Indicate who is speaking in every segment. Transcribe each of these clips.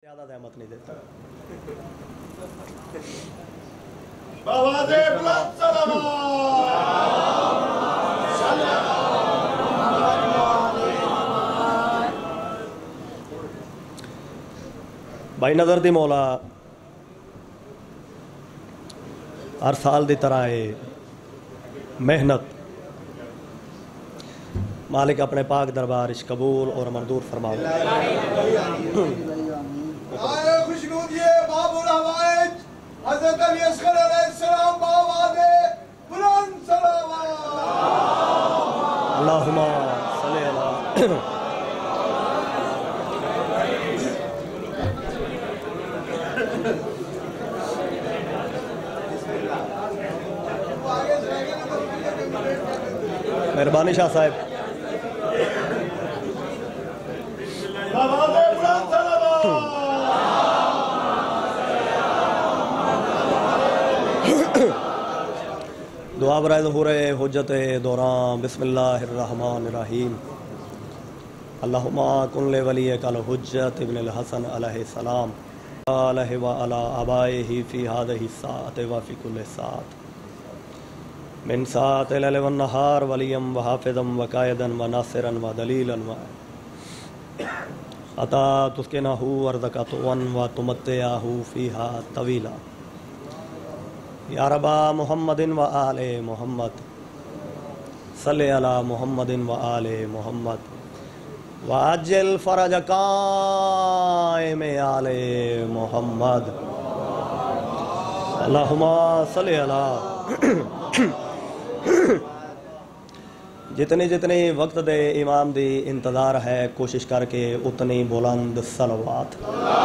Speaker 1: ज़्यादा रहमत नहीं देता। भाई नज़र दी मौला हर साल की तरह है मेहनत मालिक अपने पाक दरबार इस कबूल और मंजूर फरमाओ। अल्लाहुम्मा सल्ली अला मेहरबानी शाह साहब। दुआ बराए ज़हूर हुज्जत दौरान बिस्मिल्लाहिर्रहमानिर्रहीम। अल्लाहुम्मा कुन ले वली कल हुज्जत इब्नुल हसन अलैहिस्सलाम अलैहि व अला आबाइहि फी हादिहि साअत व फी कुल्लि साअत मिन साअत लैल व नहार वलियम व हाफिज़म व कायदन व नासिरन व दलीलन व अता तुस्किनहु अर्ज़क़तवन व तुमत्तिअहु फीहा तवीला या रबा मुहम्मदिन व आले मुहम्मद सल्ले अला मुहम्मदिन व आले मुहम्मद व अज्जिल फरज काइम आले मुहम्मद अल्लाहुम्मा सल्ले अला। जितने जितने वक्त दे इमाम दी इंतज़ार है कोशिश करके उतनी बुलंद सलवात।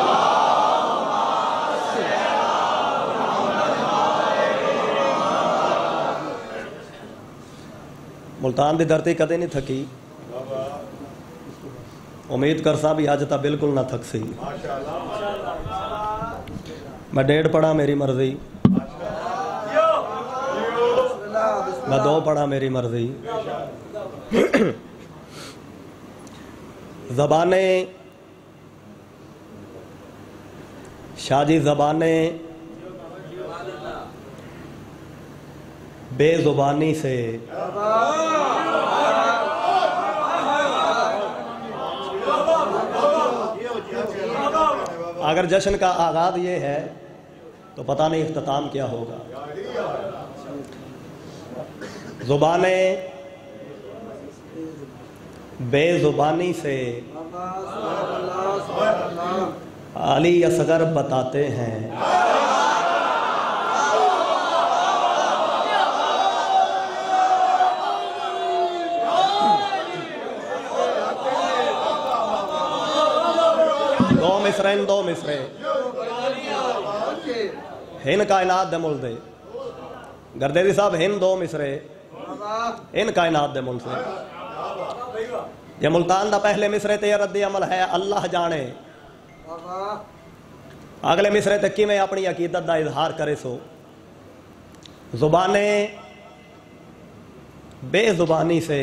Speaker 1: मुल्तान की धरती कदे नहीं थकी, उम्मीद करसा भी अज तो बिल्कुल ना थक सी। मैं 1.5 पढ़ा मेरी मर्जी, मैं 2 पढ़ा मेरी मर्जी। ज़बाने शाजी ज़बाने बेजुबानी से अगर जश्न का आगाज ये है तो पता नहीं इख्तिताम क्या होगा। जुबाने बेजुबानी से अली असगर बताते हैं दो मिसरे हिन कायनात दे मुल दे गर्देरी साहब हिन 2 मिसरे इन कायनात दे मुल से ये मुल्तान दा पहले मिसरे ते रद्द अमल है अल्लाह जाने, अगले मिसरे ते किवें अपनी अकीदत दा इजहार करे सो। जुबाने बेजुबानी से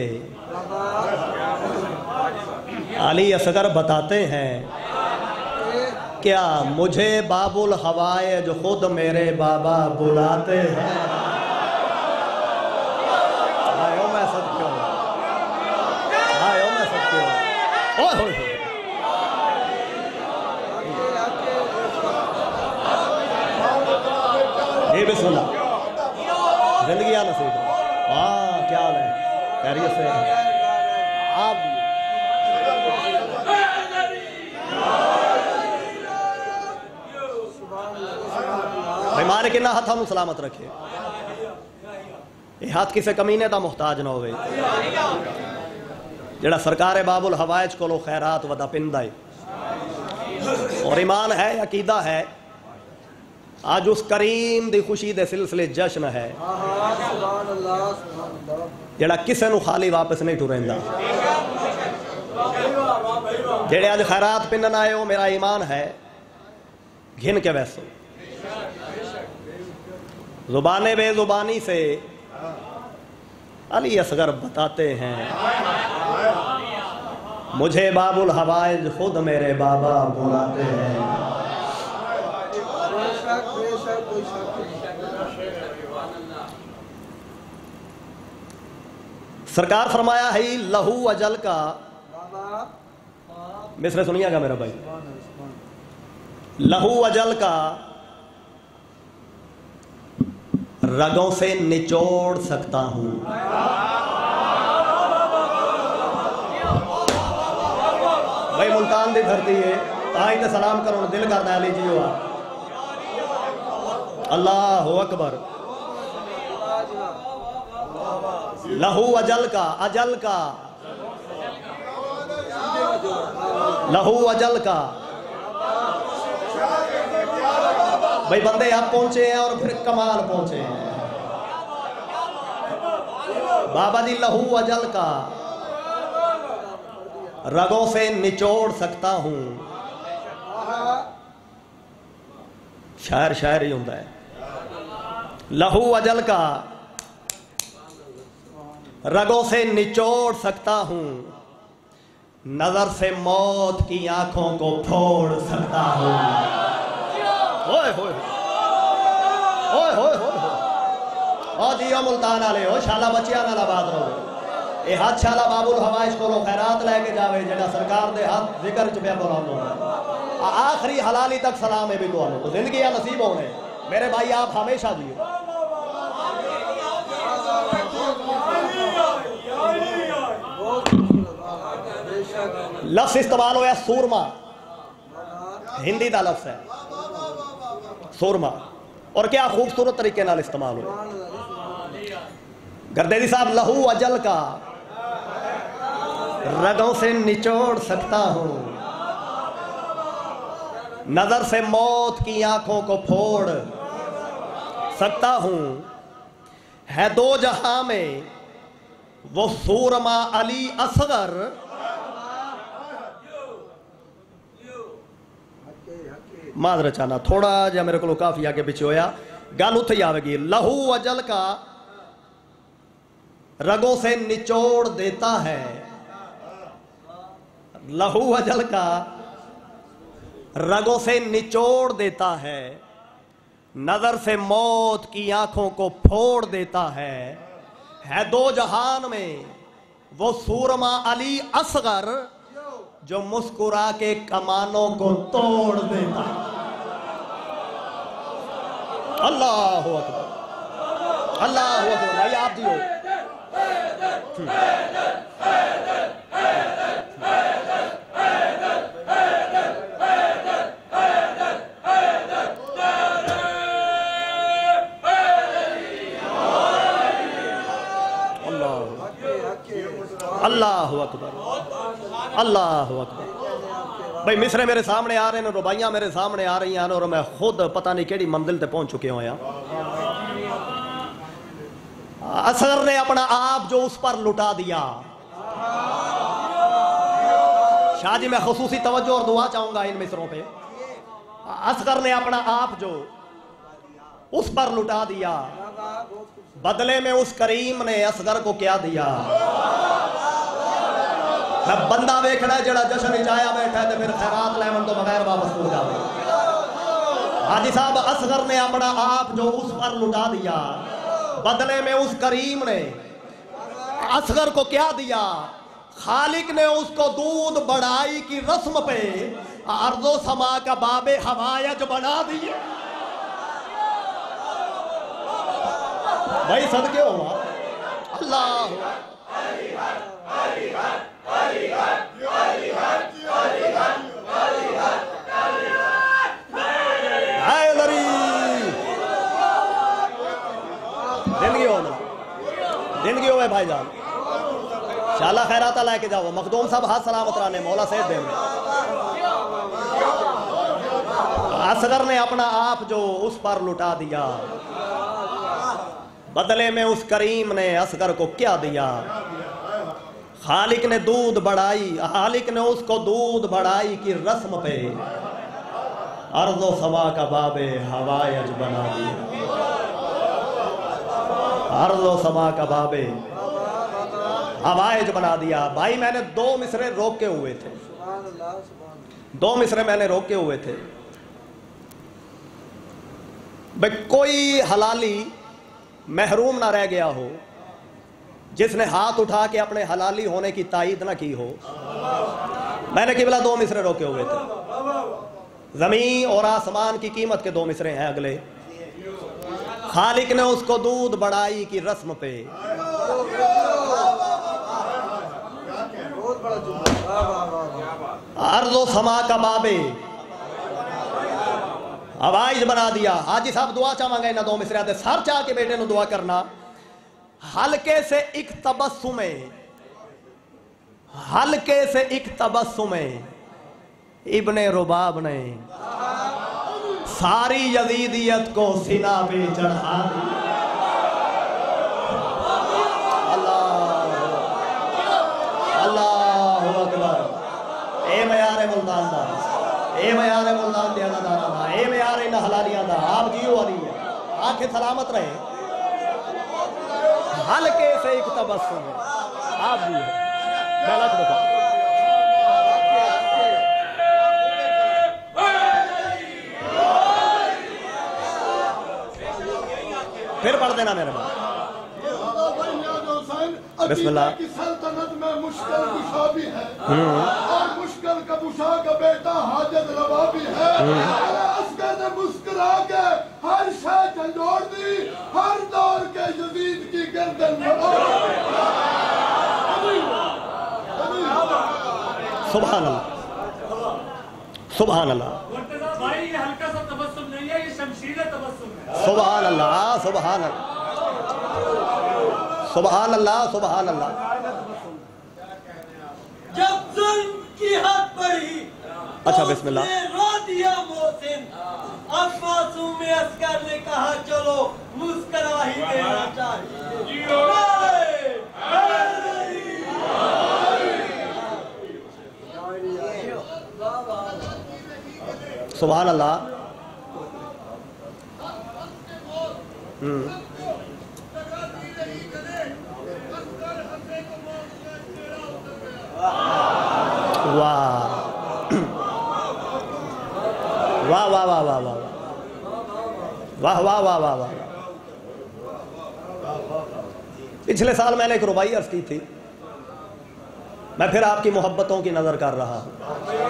Speaker 1: अली असगर बताते हैं क्या मुझे बाबुल हवाए जो खुद मेरे बाबा बुलाते हैं। आयो मैं सत्य आयो मैं सत्य ये बिस्मिल्लाह जिंदगी आ नसीब। हाँ क्या हाल है, खैरियत से आप मार के ना हाथों सलामत रखे, ये हाथ किसी कमीने का मुहताज ना होवे जड़ा सरकार बाबुल हवाइज को खैरात वदा पिंदा है और ईमान है अकीदा है। आज उस करीम दी खुशी दे सिलसिले जश्न है जड़ा किसी नू खाली वापस नहीं टुरेंदा। जेड़े आज खैरात पिंडन आए हो मेरा ईमान है घिन के वैसो। जुबाने बेजुबानी से अली असगर बताते हैं मुझे बाबुल हवाइज खुद मेरे बाबा बुलाते हैं। सरकार फरमाया है लहू अजल का, मिसरे सुनिएगा मेरा भाई, लहू अजल का रगों से निचोड़ सकता हूं। भाई मुल्तान दी धरती है, ताई ते सलाम करो, दिल करदा अली जी हुआ। अल्लाहु अकबर। लहू अजल का, अजल का, लहू अजल का। भाई बंदे आप पहुंचे हैं और फिर कमाल पहुंचे हैं। बाबा जी लहू अजल का रगों से निचोड़ सकता हूं। शायर शायर ही होता है। लहू अजल का रगों से निचोड़ सकता हूं, नजर से मौत की आंखों को फोड़ सकता हूं। ओए होए ओए होए होए ओ जियो मुल्तान वाले हो, शाला बच्चियां नाल आबाद रहो। ये हाथ शाला बाबुल हवाइश को खैरात लैके जावे, जेड़ा सरकार दे हाथ जिक्र च पे बोलांदा। आखिरी हलाली तक सलाम है भी तो जिंदगी नसीब होने मेरे भाई, आप हमेशा जियो। लफ्ज इस्तेमाल होया सूरमा, हिंदी का लफ्ज है सूरमा, और क्या खूबसूरत तरीके नाल इस्तेमाल हो। गर्देदी साहब लहू अजल का रगों से निचोड़ सकता हूं, नजर से मौत की आंखों को फोड़ सकता हूं। है दो जहां में वो सूरमा अली असगर, मादर चाना थोड़ा जा मेरे को काफी आगे पीछे होया, गल उथे ही आवेगी। लहू अजल का रगों से निचोड़ देता है, लहू अजल का रगों से निचोड़ देता है, नजर से मौत की आंखों को फोड़ देता है दो जहान में वो सूरमा अली असगर, जो मुस्कुरा के कमानों को तोड़ देता। अल्लाह अकबर, अल्लाह अकबर। भाई आप जियो। अल्लाह अकबर, अल्लाह अकबर। भाई मिसरे मेरे सामने आ रहे हैं, रुबाइयां मेरे सामने आ रही हैं, और मैं खुद पता नहीं केड़ी मंजिल ते पहुंच चुके हो। असगर ने अपना आप जो उस पर लुटा दिया। शाह जी मैं खुसूसी तवज्जो और दुआ चाहूंगा इन मिसरों पे। असगर ने अपना आप जो उस पर लुटा दिया, बदले में उस करीम ने असगर को क्या दिया। बंदा वेखना जड़ा जश्न चाया बैठा है, फिर खैरात लैवन तो बगैर वापस हो जाए। हाजी साहब असगर ने अपना आप जो उस पर लुटा दिया, बदले में उस करीम ने असगर को क्या दिया। खालिक ने उसको दूध बढ़ाई की रस्म पे अर्दो समा का बाबे हवायज बना दिया। भाई सदके हुआ। अल्लाह जिंदगी हो भाईजान, शाला खैराता लेके जाओ। मखदूम साहब हाथ सलामत रहने, मौला सेहत दे। असगर ने अपना आप जो उस पर लुटा दिया, बदले में उस करीम ने असगर को क्या दिया। खालिक ने दूध बढ़ाई, खालिक ने उसको दूध बढ़ाई की रस्म पे अर्ज़ो समा का बाबे हवायज बना दिया। अर्ज़ो समा का बाबे हवायज बना दिया। भाई मैंने दो मिसरे रोके हुए थे, दो मिसरे मैंने रोके हुए थे। भाई कोई हलाली महरूम ना रह गया हो जिसने हाथ उठा के अपने हलाली होने की तायीद ना की हो। मैंने किबला 2 मिसरे रोके हुए थे, जमीन और आसमान की कीमत के 2 मिसरे हैं अगले। खालिक ने उसको दूध बढ़ाई की रस्म पे अर्ज़ो समा का बाबे हवाइज बना दिया। हाजी साहब दुआ चाहवांगे इन्होंने 2 मिसरिया ते सर चाह के बेटे दुआ करना। हल्के से एक तबस्सुमे, हल्के से एक तबस्सुमे इब्ने रुबाब ने सारी यजीदियत को सीना पे चढ़ा दी। अल्लाह अकबर। ए मयारे मुल्तान दा, ए मयारे मुल्तान दे अदादारा दा, ए मयारे इन हलालियां दा आप जियो वाली आंखें सलामत रहे। हल्के से एक तबस्सुम आप जियो गलत बता। फिर पढ़ देना मेरे पास। बिस्मिल्लाह।
Speaker 2: की सल्तनत में मुश्किल कुशा भी है और मुश्किल का कुशा का बेटा हाजत रवा भी है। अस्कर ने मुस्कुरा के हर शय झंझोड़ दी, हर दौर के यजीद की गर्दन बढ़ा।
Speaker 1: सुभान अल्लाह, सुभान अल्लाह।
Speaker 3: भाई ये हल्का सा तबस्सुम नहीं है, ये शमशीर तबस्सुम है।
Speaker 1: सुभान अल्लाह, सुभान अल्लाह, सुभान अल्लाह, सुभान अल्लाह।
Speaker 4: जब जुल्म की हद बढ़ी,
Speaker 1: अच्छा बिस्मिल्लाह।
Speaker 4: रो दिया मोहसिन, अब मासूम अस्कर ने कहा चलो मुस्कुरा ही देना चाहिए।
Speaker 1: सुभान अल्लाह। वाह वाह वाह वाह वाह वाह वाह वाह वाह वाह वाह। पिछले साल मैंने एक रुबाई अर्ज की थी, मैं फिर आपकी मोहब्बतों की नजर कर रहा हूं।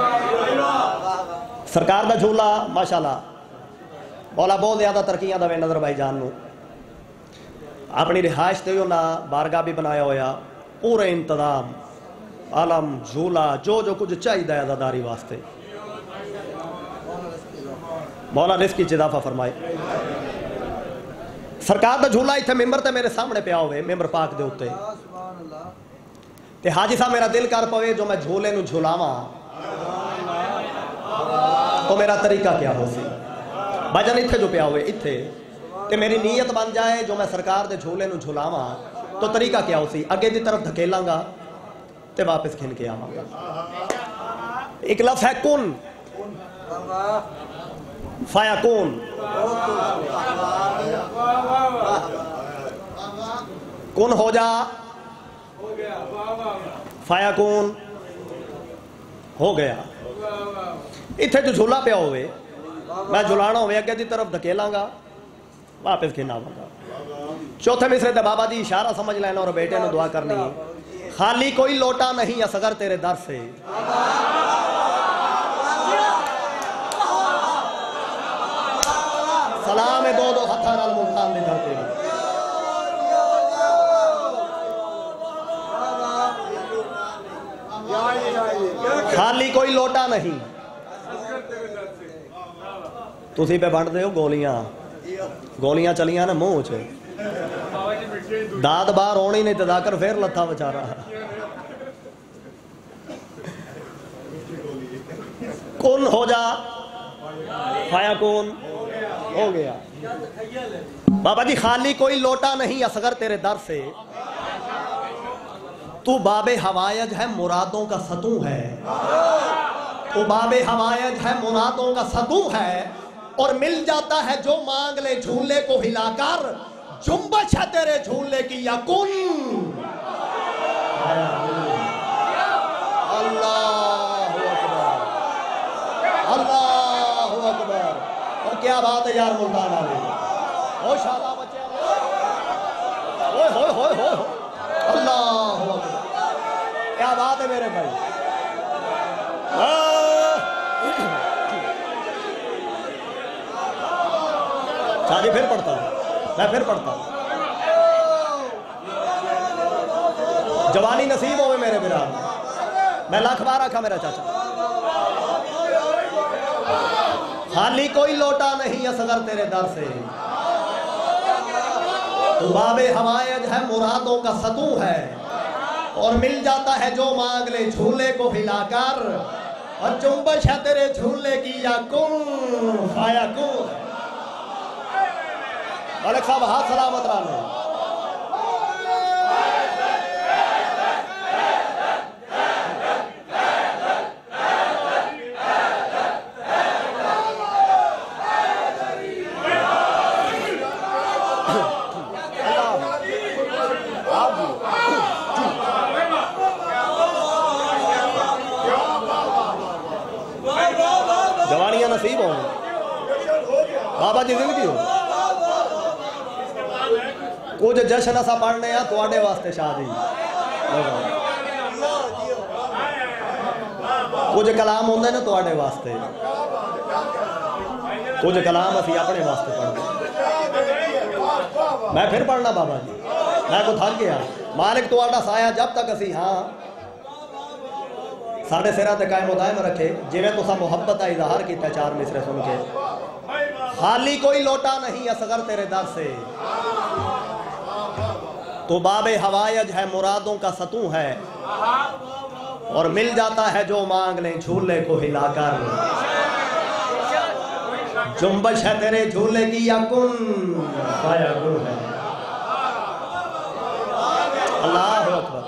Speaker 1: सरकार का झूला माशाल्लाह मौला बहुत ज्यादा तरक्कियां दवे नजर भाई जान नू। अपनी रिहायश ते उन्हें बारगाह भी बनाया होया, पूरे इंतजाम आलम झूला जो जो कुछ चाहिए अदादारी वास्ते। मौला रिस्क च इजाफा फरमाए। सरकार का झूला इतने मेंबर ते मेरे सामने पिया होवे, मेंबर पाक दे उत्ते ते हाजी साहब मेरा दिल कर पवे जो मैं झूले नू झुलावा तो मेरा तरीका क्या हो सी। भजन इत्थे जो पिया होवे इत्थे ते मेरी नीयत बन जाए जो मैं सरकार दे झूले नू झुलावा तो तरीका क्या हो सी। अगे की तरफ धकेलांगा ते वापस खिन के आवांगा। एक लफ्ज़ है कुन फयाकुन। कुन हो जा, फयाकुन हो गया। इत्थे जो झूला पिया होवे मैं झुलाना होवे अगे की तरफ धकेलांगा वापस खिन आवांगा। चौथे मिसरे ते बाबा जी इशारा समझ लेना और बेटे ने दुआ करनी है। खाली कोई लोटा नहीं असगर तेरे दर से, सलाम है दो हथा नाल मुल्तान दे धरते। खाली कोई लोटा नहीं। तुसी पे बंट दे हो गोलियां, गोलियां चलियां ना मुंह च, दाद बाहर आनी नहीं तो जाकर फिर लत्था बेचारा। कुन हो जा फयाकुन हो गया। बाबा जी खाली कोई लोटा नहीं असगर तेरे दर से, तू बाबे हवायज है मुरादों का सतू है। तू बाबे हवायज है मुरादों का सतू है और मिल जाता है जो मांग ले झूले को हिलाकर। जुम्बश है तेरे झूले की यकुन। अल्लाह अकबर, अल्लाह अकबर। और क्या बात है यार मुल्तान वाले, ओ शाबाश बच्चे, ओए होए होए होए, अल्लाह क्या बात है मेरे भाई। शादी फिर पढ़ता हूँ, मैं फिर पढ़ता हूँ। जवानी नसीब होवे मेरे बिरा, मैं लाख बार आखा मेरा चाचा। खाली कोई लोटा नहीं असगर तेरे दर से, तू बाबे हवायज है मुरादों का सतू है, और मिल जाता है जो मांग ले झूले को हिलाकर, और चुंबश है तेरे झूले की या कुन फाया कुन। मलिक साहब हाथ सलामत रहने। जवानियां नसीब हो बाबा जी, जिंदगी हो कुछ जश्न असा पढ़ने आ तुहाडे वास्ते शादी, कुछ कलाम होंदे ने तुहाडे वास्ते, कुछ कलाम असी अपने वास्ते पढ़ते। मैं फिर पढ़ना बाबा जी, मैं को थक गया। मालिक तुहाडा साया जब तक असी हाँ साढ़े सिरा ते कायम दायम रखे, जिवें तुसा मुहब्बत का इजहार किया चार मिसरे सुन के। खाली कोई लोटा नहीं असगर तेरे दर से, तो बाबे हवायज है मुरादों का सतू है, और मिल जाता है जो मांग ले झूले को हिलाकर, जुम्बश है तेरे झूले की या कुन फाया कुन है। अल्लाह अकबर।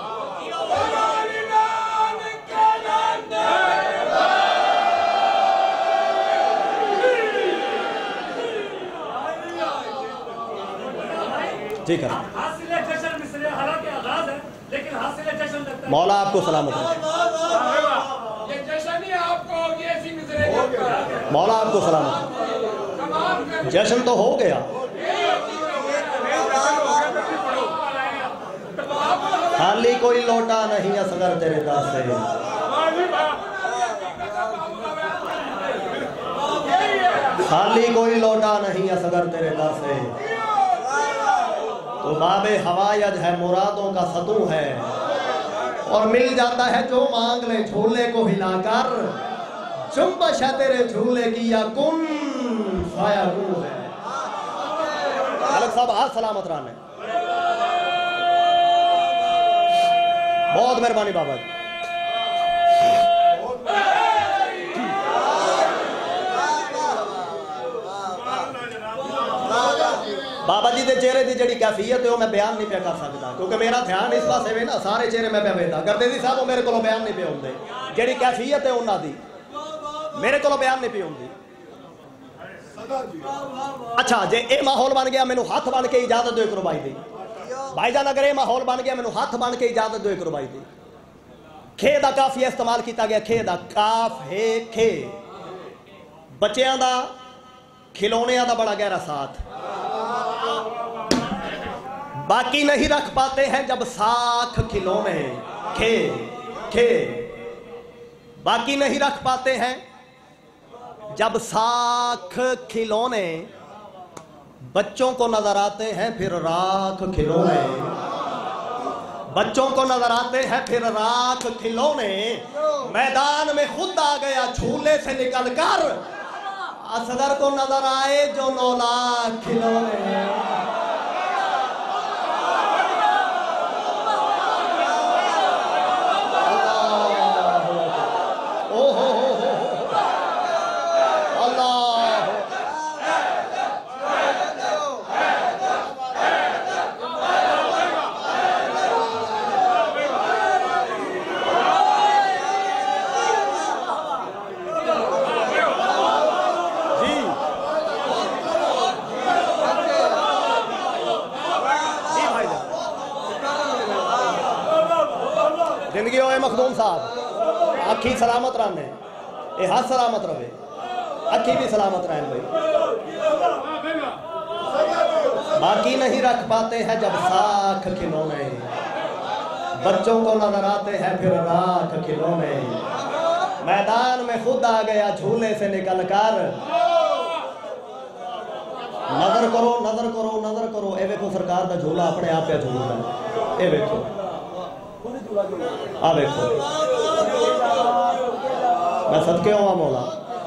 Speaker 1: ठीक है, मौला आपको सलामत रखे, मौला आपको सलामत। जश्न तो हो गया, खाली कोई लोटा नहीं असगर तेरे दर से, खाली कोई लोटा नहीं असगर तेरे दर से, तो बाबे हवायज है मुरादों का सतू है, और मिल जाता है जो मांग ले झूले को हिलाकर, जुम्बश है तेरे झूले की या कुन फाया कुन है। अलग साहब हाथ सलामत रहने, बहुत मेहरबानी बाबा जी। बाबा जी के चेहरे की जी कैफियत है मैं बयान नहीं पे कर सकता, क्योंकि मेरा ध्यान इस पास है ना, सारे चेहरे मैं पे वेखदा गुरदेव साहब वो मेरे को बयान नहीं पे होंगे, जी कैफियत है उन्होंने मेरे को बयान नहीं पे होंगी। अच्छा जे ये माहौल बन गया, मैनू हाथ बन के इजाजत दो करो भाई दी, भाईजान अगर ये माहौल बन गया मैनू हाथ बन के इजाजत दो करो भाई दी। खे का काफिया इस्तेमाल किया गया, खे का काफ है खे, बच्चों का खिलौने का बड़ा गहरा साथ, बाकी नहीं रख पाते हैं जब साख खिलौने, खे खे बाकी नहीं रख पाते हैं जब साख खिलौने, बच्चों को नजर आते हैं फिर राख खिलौने, बच्चों को नजर आते हैं फिर राख खिलौने, मैदान में खुद आ गया झूले से निकल कर, असगर को नजर आए जो 9 लाख खिलौने। जिंदगी होए मखदूम साहब, आखी सलामत रहने, ये हाथ सलामत रहे, अखी भी सलामत रहें भाई। बाकी नहीं रख पाते हैं जब साख खिलौने, बच्चों को नजर आते हैं फिर राख खिलौने। मैदान में खुद आ गया झूले से निकल कर। नजर करो नजर करो नजर करो, ए देखो सरकार का झूला अपने आप पे झूल रहा है। ए देखो आ देखो, मैं सदके हुआ मौला।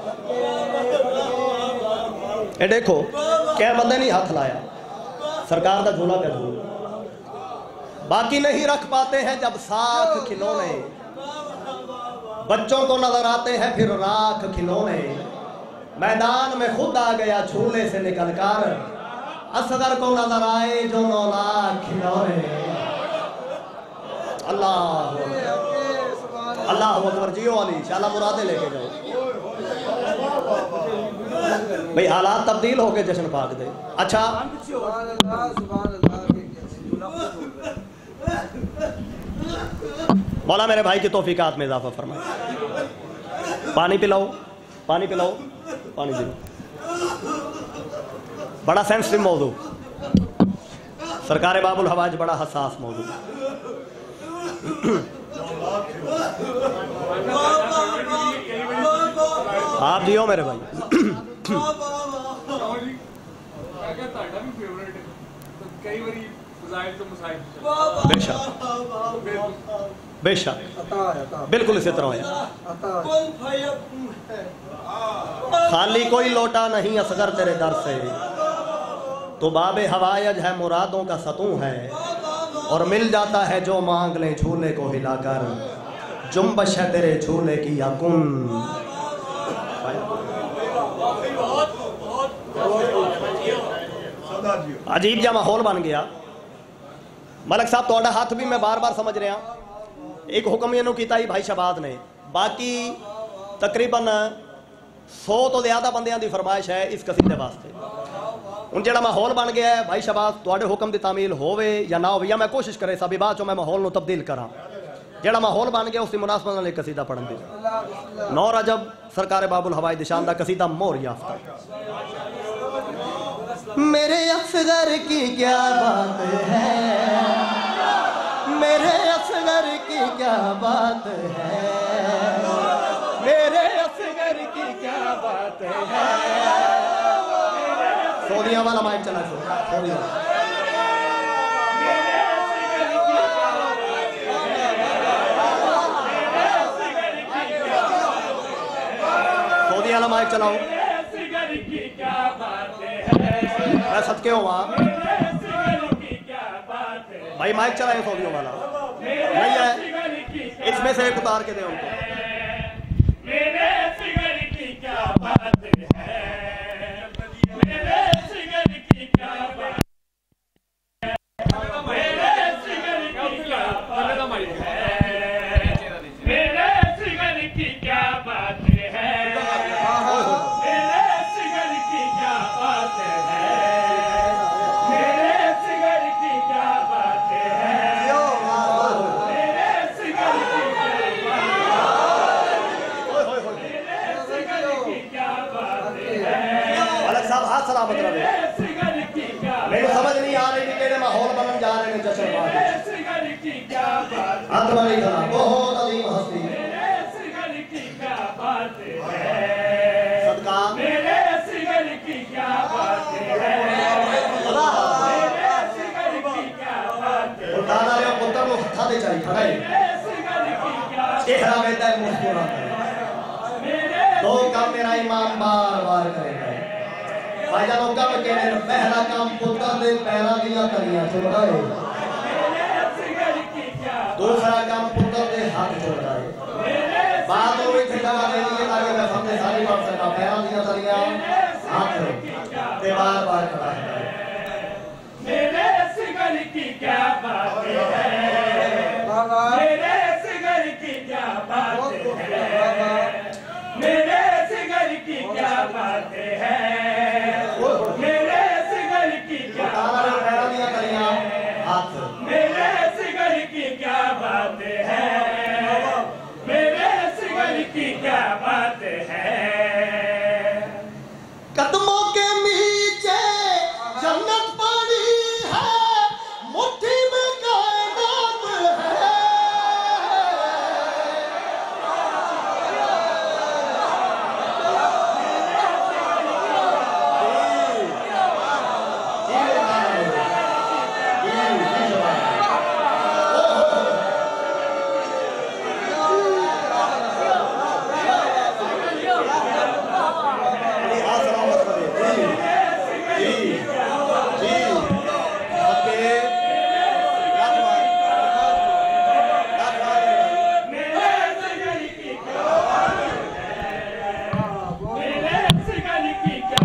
Speaker 1: ए देखो क्या बंदे नहीं हाथ लाया, सरकार का झूला पे झूल। बाकी नहीं रख पाते हैं जब साथ खिलौने, बच्चों को नजर आते हैं फिर राख खिलौने। मैदान में खुद आ गया झूले से निकल कर, असगर को नजर आए जो 9 लाख खिलौने। अल्लाह अल्लाह अकबर। जियो वाली शाला मुरादे लेके जाओ भाई, हालात तब्दील हो गए जश्न पाक दे। अच्छा मौला मेरे भाई की तौफीकात में इजाफा फरमाए। पानी पिलाओ पानी पिलाओ पानी पिलाओ। बड़ा सेंसिटिव मौजू, सरकार बाबुल हवाज बड़ा हसास मौजू। आप जियो मेरे भाई। बेशक बेशक बिल्कुल इसी तरह है। खाली कोई लोटा नहीं असगर तेरे दर से, तो बाबे हवायज है मुरादों का सतू है। और मिल जाता है जो मांग ले झूले को हिलाकर, जुम्बश है तेरे झूले की यकुन। अजीब जा माहौल बन गया। मलक साहब तोड़ा हाथ भी मैं बार बार समझ रहा। एक हुक्म इनू किया भाई शहबाज ने, बाकी तकरीबन 100 तो ज़्यादा बंदियां की फरमाइश है इस कसीदे वास्ते। हूँ जो माहौल बन गया है भाई शहबाज, थोड़े हुक्म की तामील होवे या ना हो, या मैं कोशिश करे सभी बाद चो मैं माहौल को तब्दील करा। जो माहौल बन गया उसकी मुनासबत नाल एक कसीदा पढ़न दी। 9 रजब सरकार बाबुल हवाई दिशान का कसीदा मोर याफ्ता। मेरे असगर की क्या बात है, मेरे असगर की क्या बात है, मेरे असगर की क्या बात है। सोनिया वाला माइक चला सोनिया। सोनिया वाला माइक चलाओ। मैं सदके हूँ भाई, माइक चलाए सौदियों वाला नहीं है, इसमें से एक उतार के दे उनको। मेरे सिगर की क्या बात है, मेरे सिगर की क्या बात है, मेरे सिगर की क्या बात है, मेरे सिगर की क्या बात है, मेरे सिगर की क्या बात है, मेरे सिगर की क्या बात है, मेरे सिगर की क्या बात है। अलग साहब हाथ सलामत रहे। मेरे समझ नहीं आ रही कि केड़े माहौल बनन जा रहे हैं जश्न बात। हाथ वाली खड़ा बहुत अजीम हस्ती सदका मेरे सिगर की क्या बात है, उठाना रे पुत्र नु हथा दे चाहिए खड़ा है चेहरा बेटा मुस्कुराता है। दो काम मेरा इमाम बार बार करेगा भाई जान कम कहने पहला काम पुत्र दे पैरा दिया करियां छुड़ाए, दूसरा काम पुत्र दे हाथ छुड़ाए, बाद में ठेका दे दिए ताकि मैं हमने सारी बात सका पैरा दिया करियां हाथ ते बार बार खड़ा है। मेरे सिगर की क्या बात है, मेरे सिगर की क्या बात है, मेरे सिगर की क्या बात है, मेरे सिगर की क्या हाथ, मेरे सिगर की क्या बात है, मेरे सिगर की क्या बात है।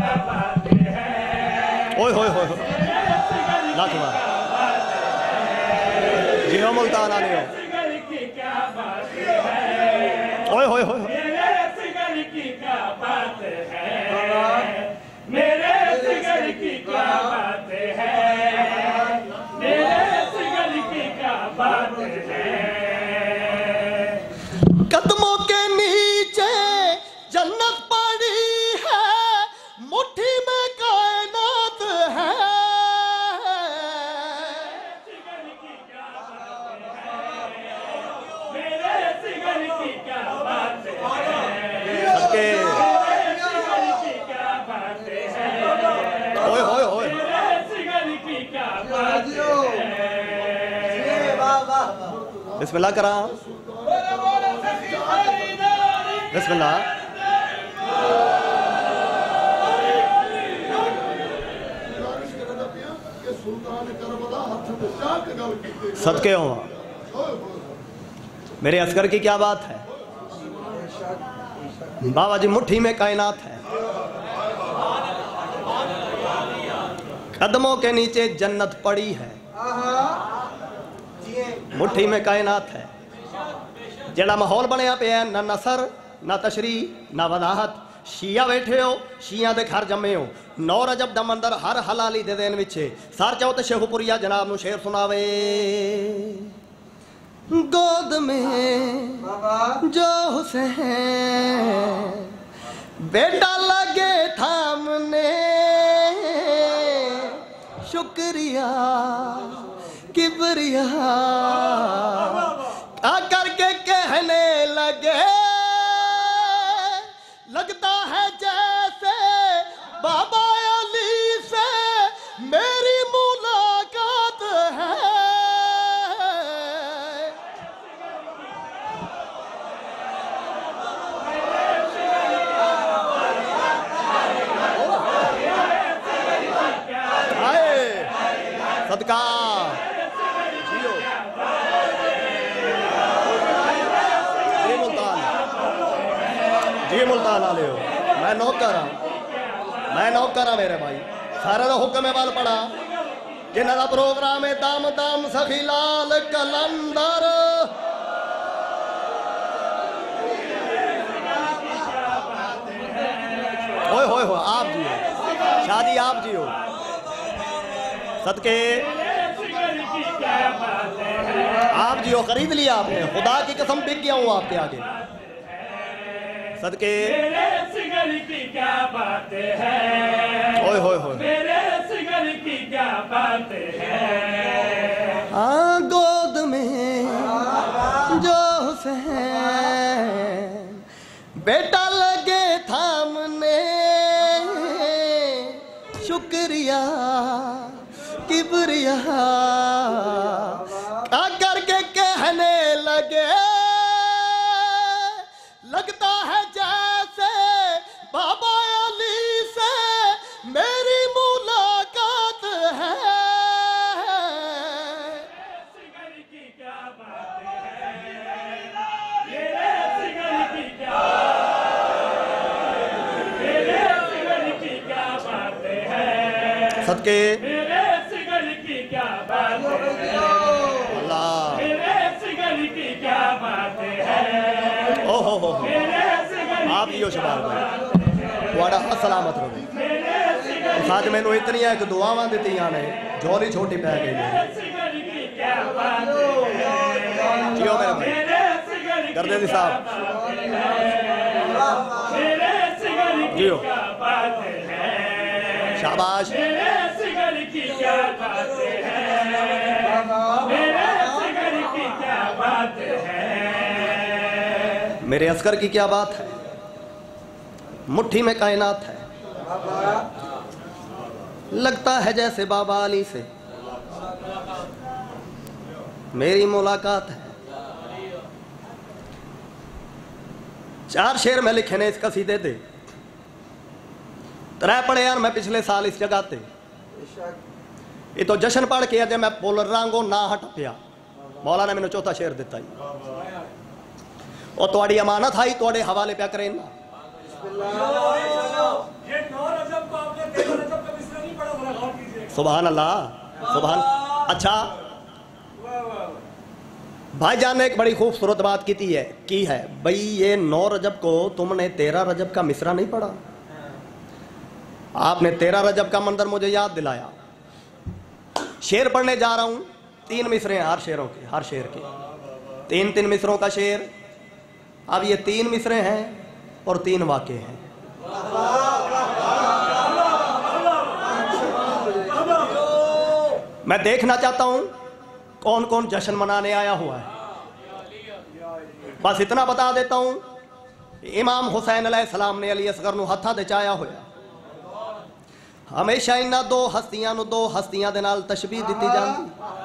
Speaker 1: ओए होए होए लाख बार जी हो मुल्तान आने हो ओए होए होए
Speaker 3: मेरे जिगर की क्या बात है, मेरे जिगर की क्या बात है।
Speaker 1: कदमों के नीचे जन्नत पड़ी है, मुट्ठी में कायनात है।
Speaker 3: जिगर की क्या बात है, मेरे जिगर की क्या बात है।
Speaker 1: सबके ओए होए होए बिस्मिल्लाह करा बिस्मिल्लाह सदके हो मेरे अस्कर की क्या बात है बाबा जी मुट्ठी में कायनात है कदमों के नीचे जन्नत पड़ी है मुट्ठी में कायनात है जेड़ा माहौल बनया पे है ना नसर ना तशरी ना वदाहत शिया बैठे हो शिया दे घर जमे हो 9 रजब दम अंदर हर हलाली दे दिन विच सार चाहो तो शेखुपुरिया जनाब नु शेर सुनावे गोद में जो हुसैन बेटा लगे थामने शुक्रिया किबरिया करके कहने लगे लगता है जैसे बाबा अली से मेरी मुलाकात है सदका जियो जी मुल्तान आले हो मैं नौकर हाँ मेरे भाई सारे का हुक्म है वाल पड़ा जिन्हों का प्रोग्राम है दम दम सखी लाल कलंदर ओए होए हो आप जी हो शादी आप जी हो सदके आप जी हो खरीद लिया आपने खुदा की कसम बिक गया हूँ आपके आगे सदके
Speaker 3: की क्या बात है
Speaker 1: ओए होए होए
Speaker 3: मेरे जिगर की क्या बात है
Speaker 1: गोद में जो हुसैन बेटा लगे थामने शुक्रिया किबरिया करके कहने लगे लगता है जैसे बाबा अली से मेरी मुलाकात है
Speaker 3: जिगर की क्या बात है मेरे जिगर की क्या बात है
Speaker 1: सदके
Speaker 3: मेरे जिगर की क्या बात है
Speaker 1: अल्लाह
Speaker 3: मेरे जिगर की क्या बात है
Speaker 1: ओहो हो
Speaker 3: मेरे जिगर
Speaker 1: आप ही हो शबाब भाई थोड़ा हाथ सलामत रहे साथ मैनू इतनी एक दुआवां दित्तियां ने झोली छोटी पै गई है
Speaker 3: जिगर की क्या बात है
Speaker 1: जियो मेरे भाई
Speaker 3: मेरे जिगर की
Speaker 1: गर्दे दी साहब
Speaker 3: मेरे जिगर की
Speaker 1: जियो
Speaker 3: क्या बात है
Speaker 1: शाबाश
Speaker 3: मेरे जिगर की क्या बात है मेरे जिगर की क्या बात है
Speaker 1: मेरे अस्कर की क्या बात है मुट्ठी में कायनात है लगता है जैसे बाबा अली से मेरी मुलाकात है 4 शेर में लिखे ने इस कसीदे दे 3 पढ़े यार मैं पिछले साल इस जगह ते ये तो जश्न पढ़ के अजे मैं बोल रंगो ना हट पिया मौला ने मैंने चौथा शेर दिता ही और तुम्हारी अमानत आई थोड़े हवाले प्या करें ना
Speaker 3: ये 9 रजब को
Speaker 1: सुभान अल्लाह, सुभान। अच्छा, भाईजान ने एक बड़ी खूबसूरत बात की है भाई, ये 9 रजब को तुमने 13 रजब का मिसरा नहीं पढ़ा। आपने 13 रजब का मंजर मुझे याद दिलाया। शेर पढ़ने जा रहा हूं, 3 मिसरे हैं हर शेर के 3 मिसरों का शेर। अब ये 3 मिसरे हैं और 3 वाक़े हैं। मैं देखना चाहता हूं कौन कौन जश्न मनाने आया हुआ है। बस इतना बता देता हूं, इमाम हुसैन अलैहिस्सलाम ने अली असगर नूं हत्था दे चाया होया। हमेशा इन्हां 2 हस्तियां नूं 2 हस्तियां दे नाल तशबीह दित्ती जांदी।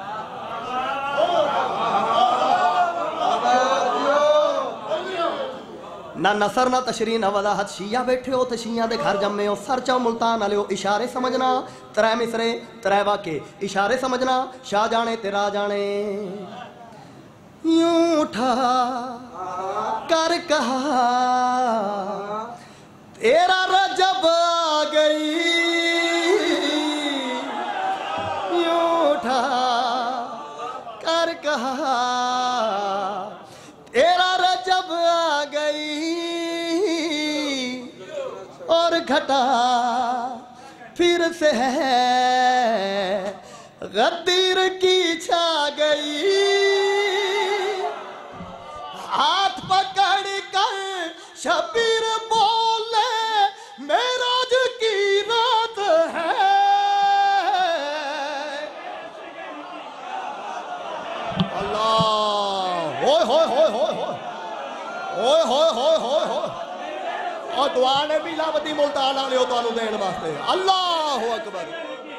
Speaker 1: ना नसर ना तशरी ना वजाहत। शिया बैठे हो तो शिया दे घर जम्मे हो, सर चाओ मुल्तान वाले हो, इशारे समझना। 3 मिसरे 3 वाके, इशारे समझना। शाह जाने तेरा जाने, यूं उठा कर कहा तेरा रजब आ गई, यूं उठा कर कहा तेरा रजब आ गई, और घटा फिर से है गद्दीर की छा गई। हाथ पकड़ कर शबीर बोले मेराज की रात है। अल्लाह होय होय होय होय होय होय होय होय होय। और दुआ ने भी लावती मुल्तान वाले तुहानू देने वास्ते। अल्लाह अकबर।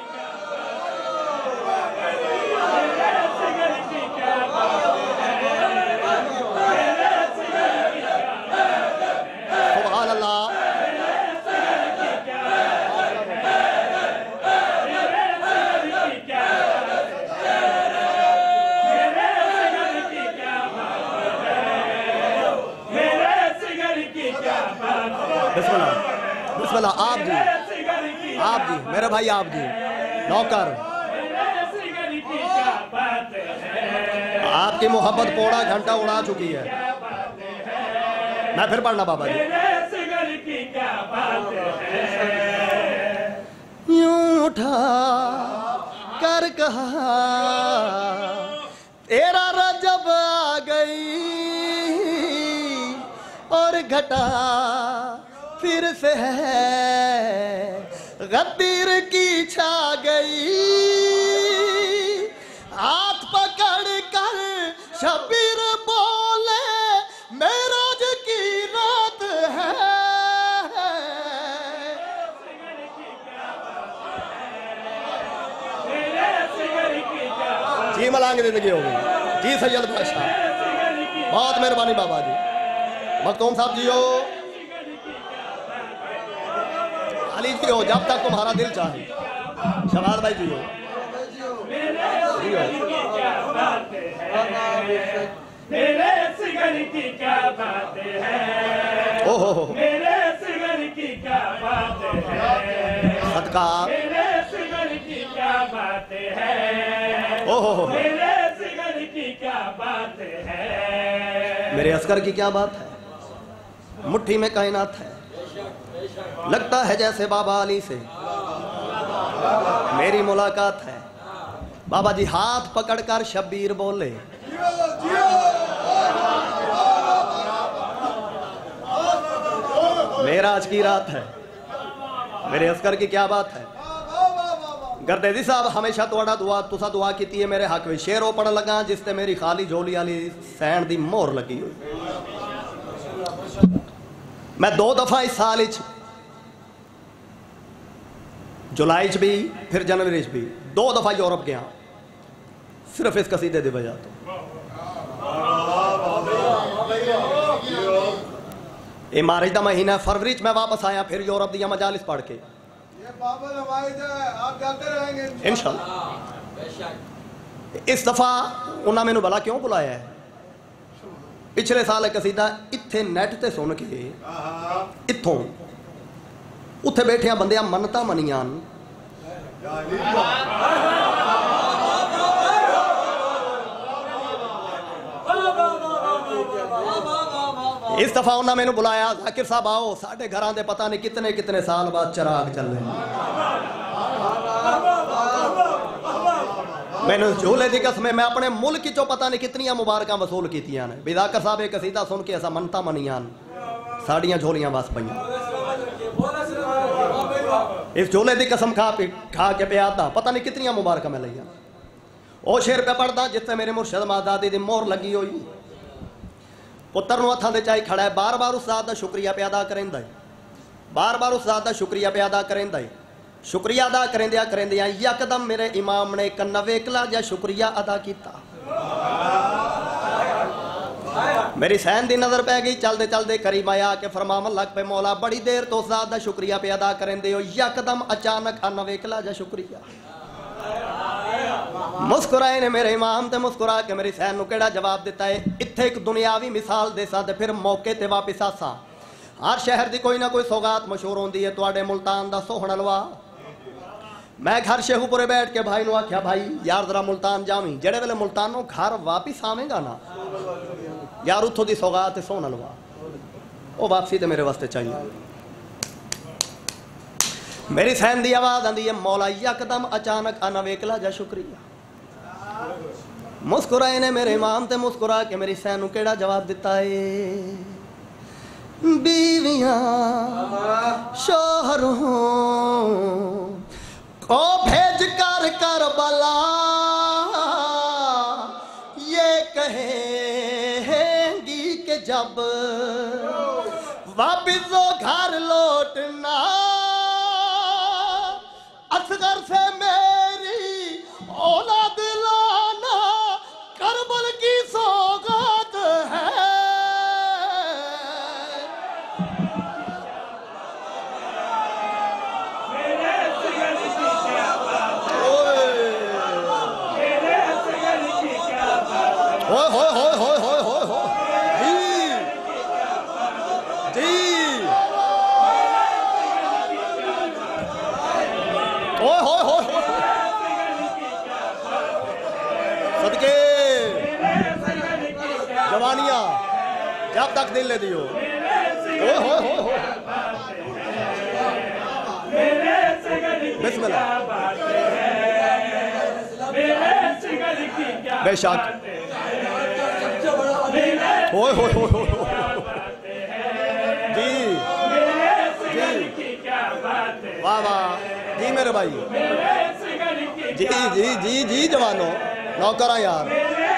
Speaker 1: सुभान अल्लाह। बिस्मिल्लाह। आप जी मेरे भाई, आप जी नौकर, आपकी मोहब्बत पौड़ा घंटा उड़ा चुकी है। मैं फिर पढ़ना बाबा जी। यूं उठा कर कहा तेरा रजब आ गई, और घटा फिर से है गद्दीर की छा गई। हाथ पकड़ कर शबीर बोले मेराज की रात है। जी मलांग जिंदगी होगी जी। सैयद बादशाह, बहुत मेहरबानी बाबा जी। मखदूम साहब जी हो, अली जी हो, जब तक तुम्हारा दिल चाहे। शबाज भाई जी हो,
Speaker 3: मेरे सिगर की क्या बात है,
Speaker 1: ओहो
Speaker 3: मेरे सिगर की क्या बात है,
Speaker 1: सदका
Speaker 3: मेरे सिगर की क्या बात है,
Speaker 1: ओहो
Speaker 3: मेरे सिगर की क्या बात है,
Speaker 1: मेरे असगर की क्या बात है। मुट्ठी में कायनात है, लगता है जैसे बाबा अली से मेरी मुलाकात है। बाबा जी हाथ पकड़कर शब्बीर बोले मेरा आज की रात है, मेरे असगर की क्या बात है। गर्देजी साहब हमेशा तुहाड़ा दुआ तुसा दुआ की है मेरे हक में। शेर ओ पढ़ लगा जिसते मेरी खाली झोली वाली सैन दी मोहर लगी हुई। मैं 2 दफा इस साल जुलाई च भी फिर जनवरी च भी 2 दफा यूरोप गया, सिर्फ इस कसीदे की वजह तो। ये मार्च का महीना, फरवरी च मैं वापस आया फिर यूरोप दी मजालिस पढ़ के।
Speaker 2: आप जाते रहेंगे
Speaker 1: इंशाअल्लाह। इस दफा उन्होंने मैनू भला क्यों बुलाया है। पिछले साल एक कसीदा इत्थे नैट ते सुन के इत्थों उत्थे बैठिया बंदियां मन्नतां मनियां इस दफा उन्होंने मैंने बुलाया, जाकिर साहब आओ, साढ़े घर दे पता नहीं कितने कितने साल बाद चिराग चल रहे हैं। मैंने झोले की कसम, मैं अपने मुल्क चो पता नहीं कितनी मुबारक वसूल की ने। जाकिर साहब एक कसीदा सुन के असा मनता मनिया साड़ियां झोलियां बस पईयां। इस झोले की कसम खा के प्यादा पता नहीं कितनी मुबारक मैं लिया। वो शेर पे पढ़दा जिससे मेरे मुर्शद मादादी की मोहर लगी हुई। पुत्र हथा दे चाई खड़ा है, बार बार उस का शुक्रिया पे अदा करेंदा है, बार बार उस का शुक्रिया पे अदा करेंदा है। शुक्रिया अदा करेंदिया करेंदिया यकदम मेरे इमाम ने एक नवेकला जा शुक्रिया अदा किया। मेरी सैन की नजर पै गई, चलते चलते करीब आया के फरमावन लग पे, मौला बड़ी देर तो उस का शुक्रिया पे अदा करेंदे हो, यकदम अचानक नवेकला जा शुक्रिया। मुस्कुराए ने मेरे इमाम ते मुस्कुरा के मेरी सैन केड़ा जवाब दिता है, इत्थे एक दुनियावी मिसाल देसा ते फिर मौके ते वापिस आसा। हर शहर की कोई ना कोई सौगात मशहूर होंदी है, तुहाडे मुल्तान दा सोहण हलवा। मैं घर शेखूपुरे बैठ के भाई आख्या, भाई यार जरा मुल्तान जावी, जेड़े वेले मुल्तानों घर वापिस आवेगा ना यार, उथों दी सौगात सोहण हलवा, वो वापसी तो मेरे वास्ते चाहिए। मेरी सैन की आवाज आती है, मौला यकदम अचानक अनवेकला जा शुक्रिया। मुस्कुराए ने मेरे इमाम ते मुस्कुरा के मेरी सैन नूं केड़ा जवाब दिता है, बीवियां शोहरों को भेज कर करबला ये कहेंगी कि जब वापिस वो घर लौटना, असगर से मेरी औलाद लाना करबल की सौगात है। जवानियां जब तक दिल ले दियो, बिस्मिल्लाह। बेशक जी वाह वाह जी मेरे भाई, जी जी जी जी जवानों, नौकर आ यार,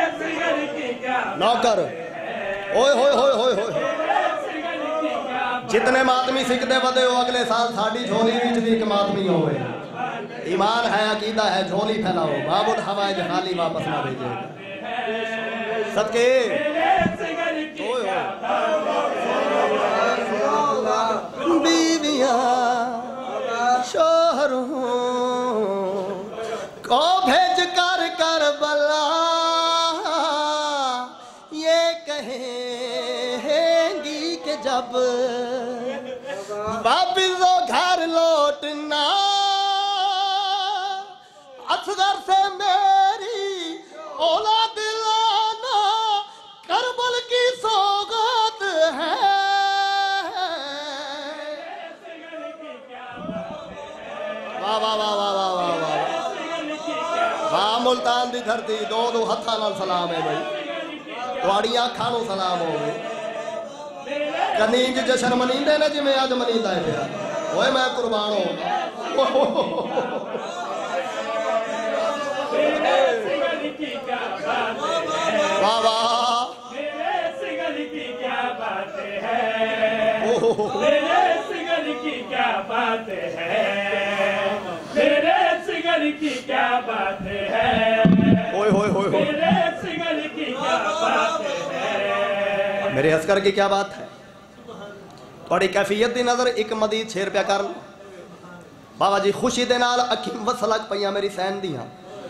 Speaker 1: नौकर। ओए होए होए होए होए, जितने मातमी सिखते वधे हो, अगले साल साड़ी झोली विच भी एक मातमी होवे। ईमान है, अकीदा है, झोली फैलाओ, बाबुल हवाए खाली वापस ना भेजेगा। सदके बीवियां शोहरों को भेज कर करबला ये कहेंगी कि जब वापिस वो घर लौटना, असगर से मेरी औलाद लाना करबल की सौगात है। वाह वाह वाह वाह वाह वाह वाह वाह, मुल्तान दी धरती, दो दो हत्थां नाल सलाम है भाई, तुहाड़ी अखां नूं सलाम होवे। कनीज जशन मनींदे ने जिवें अज मनींदा है पिया, ओए मैं कुर्बान हो। वाह वाह,
Speaker 3: मेरे सिगल की क्या बात है, मेरे सिगल की क्या बात है, मेरे सिगल की क्या बात है,
Speaker 1: ओए होए होए होए,
Speaker 3: मेरे सिगल की क्या बात है,
Speaker 1: मेरे अस्कर की क्या बात है। थोड़ी कैफियत की नजर एक मजीद शेर प्या कर बाबा जी, खुशी दे नाल अखीं वसलक पईयां मेरी सैन दियां।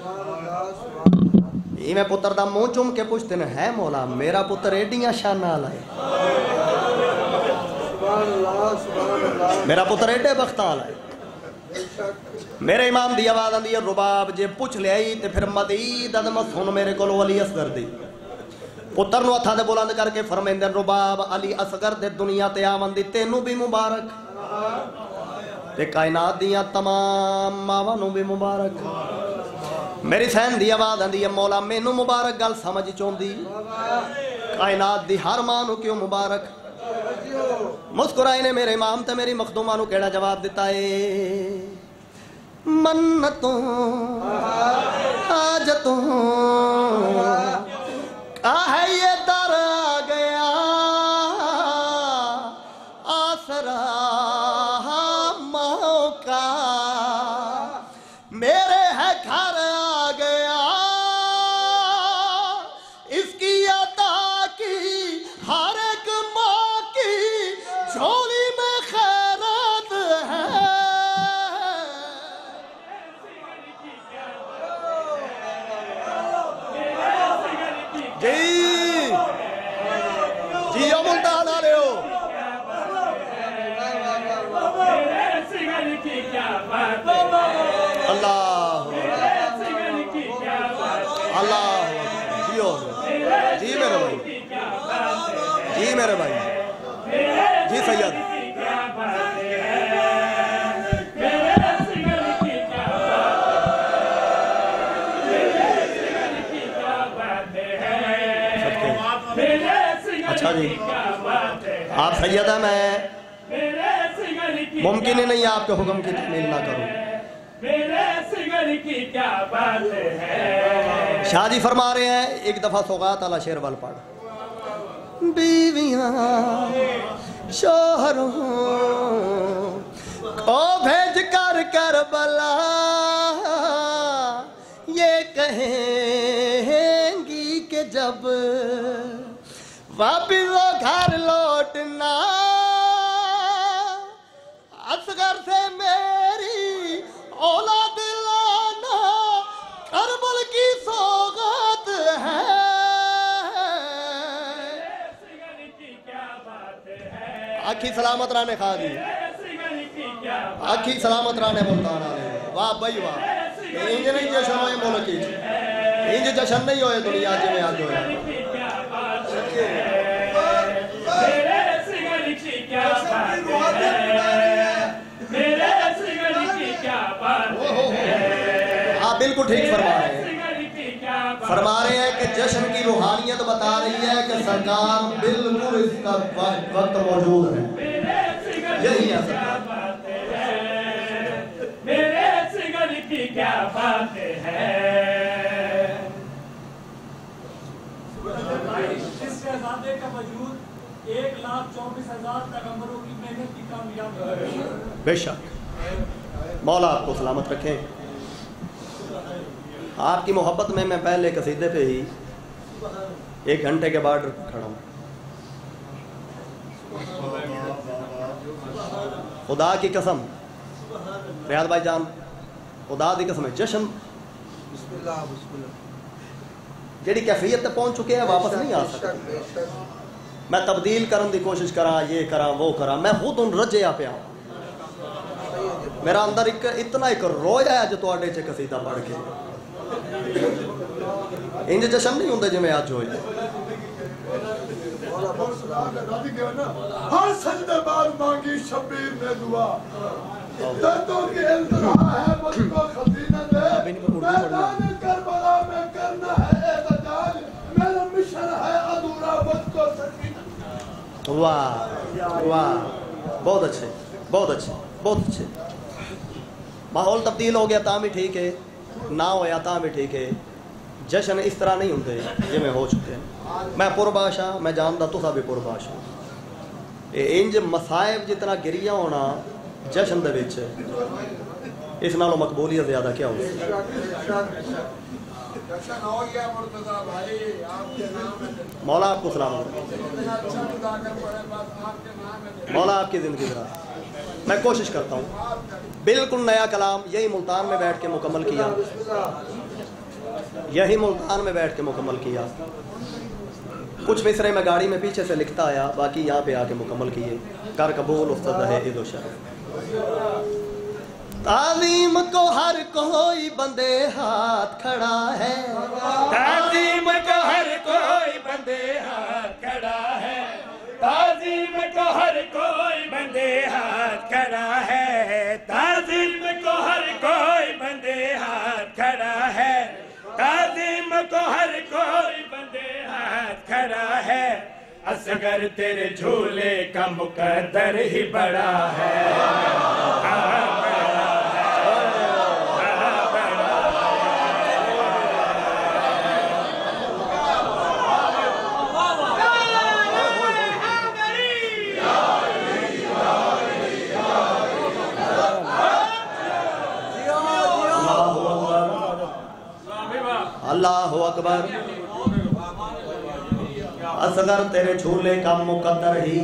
Speaker 1: इवें पुत्र दा मुंह चुम के पुछते ने, है मौला मेरा पुत्र एडियां शानां वाला है, मेरा पुत्र एडे बख्तां वाला है। मेरे इमाम दी आवाज आंदी है रुबाब जे पुछ लियाई ते फिर मजीद अदम सुन मेरे कोल अली असगर दी पुत्र नु हत्थां ते बुलंद करके फरमांदे रुबाब अली असगर दे दुनिया ते आवन दी तेनू भी मुबारक ते कायनात दियां तमाम मावां नू भी मुबारक। मेरी सहन दी आवाज आंदी है मौला मैनू मुबारक गल समझ चौंदी कायनात दी हर मां नू क्यों मुबारक। मुस्कुराए ने मेरे इमाम ते मेरी मखदूमा नू केड़ा जवाब दिता है मन्नतों हाजतों है ये दर आ गया आसरा मौका मेरे है घर आ गया इसकी अदा की हर एक माँ की झोली में खैरात है। जी मुल्तान आ रहे हो अल्लाह अल्लाह जियो जी मेरे भाई जी मेरे भाई जी सैयद अच्छा जी आप सैयद है मैं मुमकिन ही नहीं आपके हुक्म की तकमील ना करूं। शाह जी फरमा रहे हैं एक दफा सौगात आला शेर वाल पढ़ बीवियां शोहरों को भेज कर करबला ये कहेंगी कि जब वापिस वो घर लौटना असगर से मेरी औलाद लाना करबल की सौगात है। आखी सलामत राने खा दी आखी सलामत राने मुल्तान आने वाह भाई वाह इंज नहीं जश्न होए मुल्क इंज जश्न नहीं होए दुनिया जिवें अज होया। हाँ बिल्कुल ठीक फरमा रहे हैं कि जश्न की रूहानियत बता रही है कि सरकार बिल्कुल इसका वक्त मौजूद है यही है सरकार।
Speaker 3: मेरे सिगर की क्या बात है का वजूद 1,24,000 पैगंबरों की मेहनत की कामयाबी
Speaker 1: बेशक मौला आपको सलामत रखें। आपकी मोहब्बत में मैं पहले कसीदे पे ही 1 घंटे के बाद खड़ा हूँ। खुदा की कसम रियाद भाई जान खुदा की कसम जश्न जेड़ी कैफियत तक पहुंच चुके हैं वापस नहीं आ सकते। मैं तब्दील करने की कोशिश करा ये करा वो करा मैं खुद उन रजिया पे मेरा अंदर इतना एक रोया है जो तुहाडे च कसीदा पढ़ के इंज जश्न नहीं होंगे जिवें अज होए।
Speaker 2: हर सजदे बाद मांगी शबीर ने दुआ दर्दों की इल्तिजा है मुझको खजीना दे मैदान करबला में करना है एहतजाज मेरा मिशन है अधूरा मुझको सकीना।
Speaker 1: वाह वाह बहुत अच्छे बहुत अच्छे बहुत अच्छे। माहौल तब्दील हो गया तां भी ठीक है ना होया तां भी ठीक है। जश्न इस तरह नहीं होंगे जिवें हो चुके हैं। मैं पुरबाश हाँ मैं जानता तुसा भी पुरबाश हो। इंज मसाइब जितना गिरिया होना जश्न दे विच इस नालों मकबूलियत ज़्यादा क्या हो। मौला आपको सलामत मौला आपकी ज़िंदगी दराज। मैं कोशिश करता हूँ बिल्कुल नया कलाम यही मुल्तान में बैठ के मुकम्मल किया यही मुल्तान में बैठ के मुकम्मल किया। कुछ मिसरे मैं गाड़ी में पीछे से लिखता आया बाकी यहाँ पे आके मुकम्मल किए। कर कबूल उस्ताद है इदो शरफ। ताज़ीम को हर कोई बंदे हाथ खड़ा है,
Speaker 3: ताज़ीम को हर कोई बंदे हाथ खड़ा है, ताज़ीम को हर कोई बंदे हाथ खड़ा है, ताज़ीम को हर कोई बंदे हाथ खड़ा है, ताज़ीम को हर कोई बंदे हाथ खड़ा है। असगर तेरे झूले का मुकद्दर ही बड़ा है।
Speaker 1: अल्लाहु अकबर। असगर तेरे झूले का मुकद्दर ही,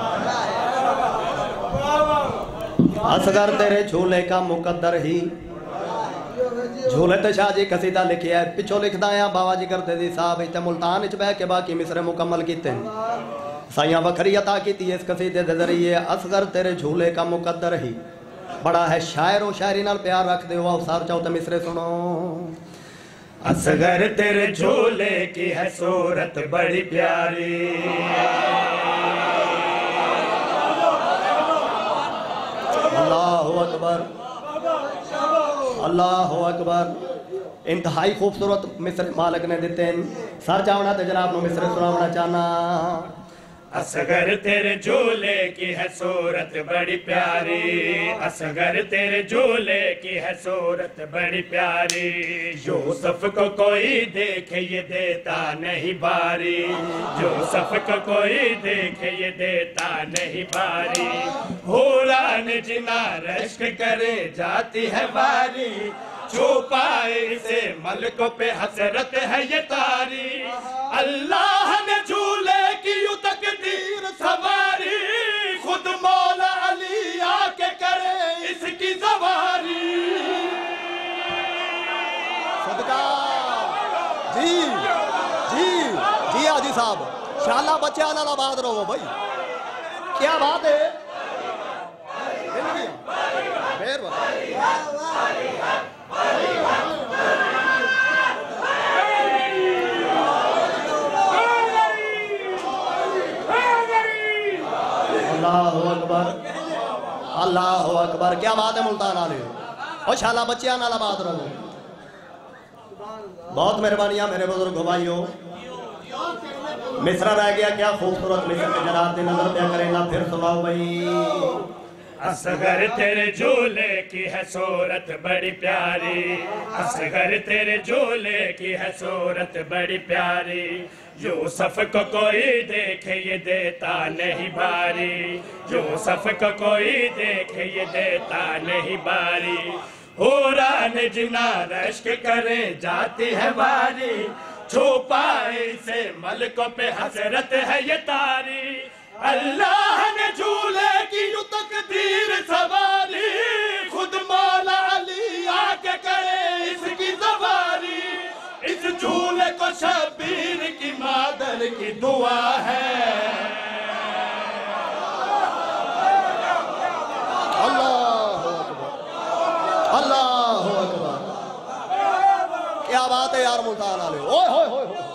Speaker 1: असगर तेरे झूले का मुकद्दर ही। झूले ते शाह जी कसीदा लिखिया है, पिछो लिखदा है बाबा जी करते दी साहब इत्थे मुल्तान च बह के बाकी मिसरे मुकम्मल कीते साइयां वखरी अता की इस कसीदे दे जरिए। असगर तेरे झूले का मुकद्दर ही बड़ा है, शायर और शायरी नाल प्यार रख दे हो सार चाहो तो मिसरे सुनो।
Speaker 3: असगर तेरे झूले की है सूरत बड़ी प्यारी,
Speaker 1: अल्लाहु अकबर, अल्लाहु अकबर। इंतहाई खूबसूरत मिसरे मालिक ने दिते सर चावना ते जनाब नु मिसरे सुनावना चाहना।
Speaker 3: असगर तेरे झूले की है सूरत बड़ी प्यारी, असगर तेरे झूले की है सूरत बड़ी प्यारी। यूसुफ को कोई देखे ये देता नहीं बारी, यूसुफ को कोई देखे ये देता नहीं बारी। हुरान जिना रश्क करे जाती है बारी, छुपाए इसे मलकों पे हसरत है ये तारी। अल्लाह ने झूले की यूं तकदीर सवारी, खुद मौला अली आके करे इसकी सवारी।
Speaker 1: सदका जी जी जी हाजी साहब, शाला बच्चे नाल आबाद रहो भाई, क्या बात है। अल्लाहु अकबर, अल्लाहु अकबर, क्या बात है मुल्तान वाले। और शाला बच्चियां नाल आबाद रहो। बहुत मेहरबानियां मेरे बुजुर्ग भाइयों। मिसरा रह गया, क्या खूबसूरत मिसर के जनाब ने नजर क्या करेगा, फिर सुनाओ भाई।
Speaker 3: असगर तेरे झूले की है सूरत बड़ी प्यारी, असगर तेरे झूले की है सूरत बड़ी प्यारी। यूसुफ को कोई देखे ये देता नहीं बारी, यूसुफ को कोई देखे ये देता नहीं बारी। हुरान जिना रश्क करे जाती है बारी, छुपाए से मलकों पे हसरत है ये तारी। अल्लाह ने झूले की यूं तकदीर सवारी, खुद मौला अली आके करे इसकी सवारी। इस झूले को शबीर की मादर की दुआ है।
Speaker 1: अल्लाहु अकबर, अल्लाहु अकबर, क्या बात है यार मुल्तान वाले। ओए होए होए होए,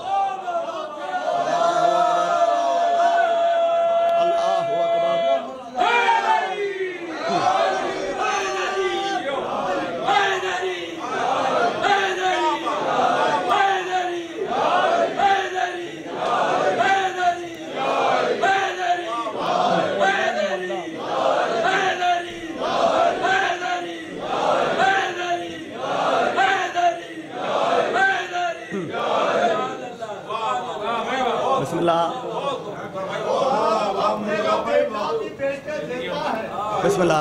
Speaker 1: बिस्मिल्लाह।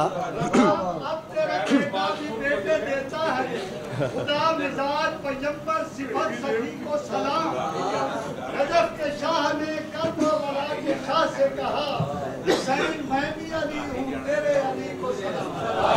Speaker 2: खुदा मिजाज पैगंबर सिफत सभी को सलाम। रजब के शाह ने कर्म वरा के शाह से कहा, हुसैन मैं भी अली हूँ, तेरे अली को सलाम।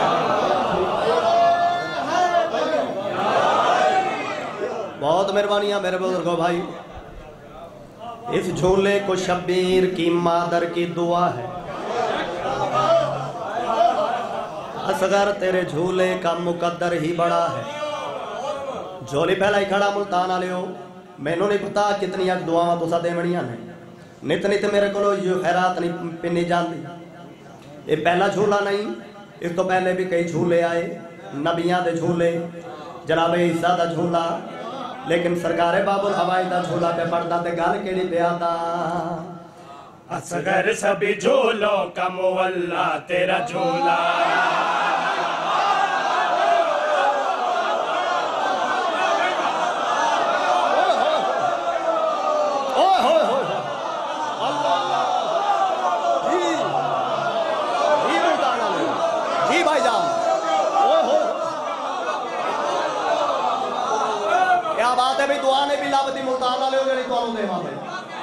Speaker 1: बहुत मेहरबानियां मेरे बुजुर्गों भाई। इस झूले को शब्बीर की मादर की दुआ है। असगर तेरे झूले का मुकद्दर ही बड़ा है। झोली पहला ही खड़ा मुल्तान वालियो, मैनू नहीं पता कितनी दुआवां तुसा देवनियां ने। नित नित मेरे को खैरात नहीं पिनी जाती। ये पहला झूला नहीं, इस तो पहले भी कई झूले आए, नबियां दे झूले, जनाब ईसा दा झूला, लेकिन सरकारे बाबुल हवाई दा झूला पे पड़दा ते गल केड़ी प्यादा।
Speaker 3: असगर सभी झूलों का मुअल्ला तेरा झूला।
Speaker 1: जी भाईजान, क्या बात है भाई, दुआ ने भी लभदी मुल्तान वाले हो जी तुम देवा भाई।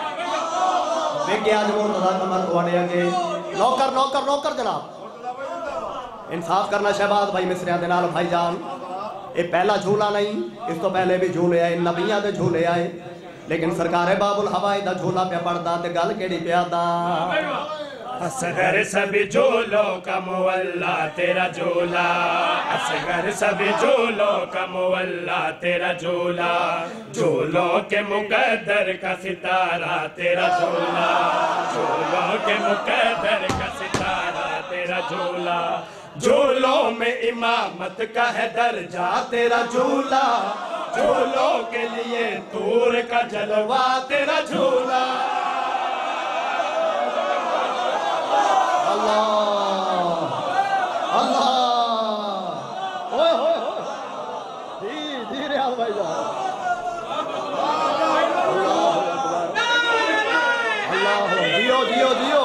Speaker 1: आज मुर्तजा कमर थोड़े अगे नौकर नौकर नौकर जनाब इंसाफ करना शहबाज भाई मिसरिया दे नाल भाईजान। ये पहला झूला नहीं, इस तो पहले भी झूले आए, नबियां दे झूले आए, लेकिन सरकारे बाबुल हवाई दा झूला पे पड़दा ते गल केड़ी प्यादा।
Speaker 3: असगर सभी झूलों का मुअल्ला तेरा झूला। असगर सभी झूलों का मुअल्ला तेरा झूला। झूलों के मुकद्दर का सितारा तेरा झूला। झूलों के मुकद्दर का सितारा तेरा झूला। झूलों में इमामत का है दर्जा तेरा झूला। झूलों के लिए तूर का जलवा तेरा झूला।
Speaker 1: जियो जियो जियो।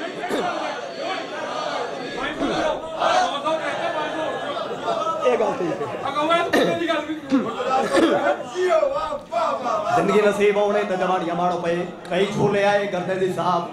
Speaker 1: जिंदगी नसीब होने तो जवानियां मारो पे कई झूले आए गर्दे दी साहब।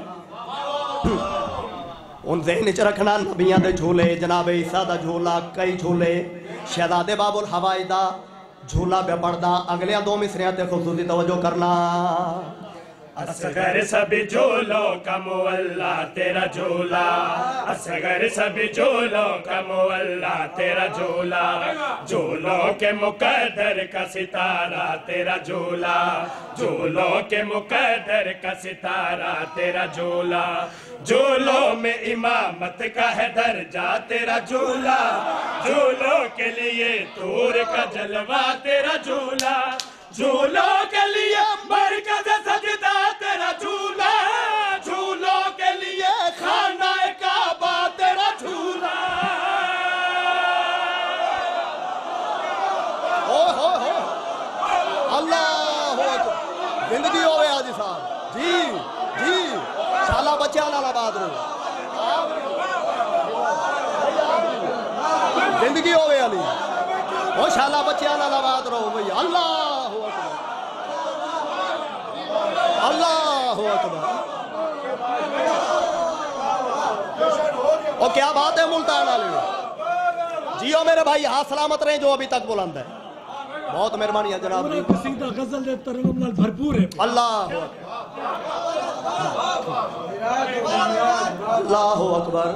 Speaker 1: उन ज़हन च रखना नबियां दे झूले, जनाब ईसा दा झूला, कई झूले, शहजादे बाबुल हवाई दा झूला पे पड़दा। अगलियां दो मिसरियां ते खुसूसी तवज्जो करना।
Speaker 3: असगर सभी झूलों का मुअल्ला तेरा झूला। असगर सभी झूलों का मुअल्ला तेरा झूला। झूलों के मुकद्दर का सितारा तेरा झूला। झूलों के मुकद्दर का सितारा तेरा झूला। झूलों में इमामत का है दर्जा तेरा झूला। झूलों के लिए तूर का जलवा तेरा झूला। झूलों के लिए मरकज़ सजदा तेरा झूला। झूलों के लिए खाना काबा तेरा झूला।
Speaker 1: हो अल्लाह जिंदगी होवे आज साहब जी जी। शाला बच्चा नाला बात रो जिंदगी होवे अली ओ शाला बच्चा नाला बात रो भई। अल्लाह अल्लाह अकबर। और क्या बात है मुल्तान वाले, जियो मेरे भाई, हाथ सलामत रहे जो अभी तक बुलंद है। बहुत मेहरबानी है जनाब जी।
Speaker 5: कसीदा गजल दे तरन्नुम नाल भरपूर है।
Speaker 1: अल्लाह अल्लाह अकबर।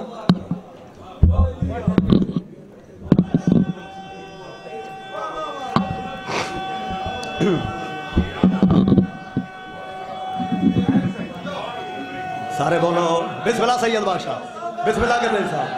Speaker 1: सारे बोलो बिस्मिल्लाह सैयद बादशाह, बिस्मिल्लाह के दिल साहब।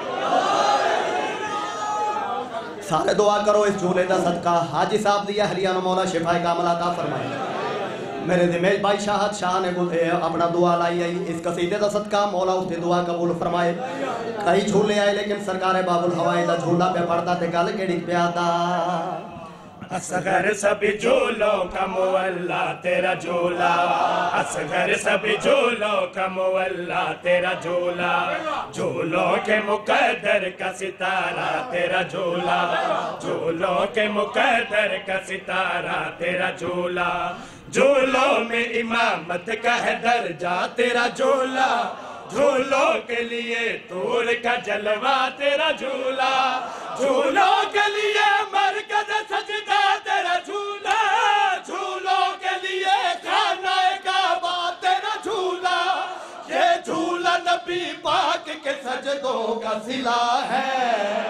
Speaker 1: सारे दुआ करो इस झूले का सदका हाजी साहब दिया हरियाणा मौला शिफाए कामला अता फरमाए। मेरे दिमेश भाई शाहद शाह ने अपना दुआ लाई आई इस कसीदे का सदका मौला उसकी दुआ कबूल फरमाए। कई झूले आए लेकिन सरकार बाबुल हवाई का झूला पे पड़ता ते गल केड़ी प्यादा।
Speaker 3: असगर सभी झूलों का मुअल्ला तेरा झूला। असगर सभी झूलों का मुअल्ला तेरा झूला। झूलों के मुकद्दर का सितारा तेरा झूला। झूलों के मुकद्दर का सितारा तेरा झूला। झूलों में इमामत का है दर्जा तेरा झूला। झूलों के लिए तूर का जलवा तेरा झूला। झूलों के लिए मरकज़ सजदा तेरा झूला। झूलों के लिए खाना काबा तेरा झूला। ये झूला नबी पाक के सजदों का सिला है।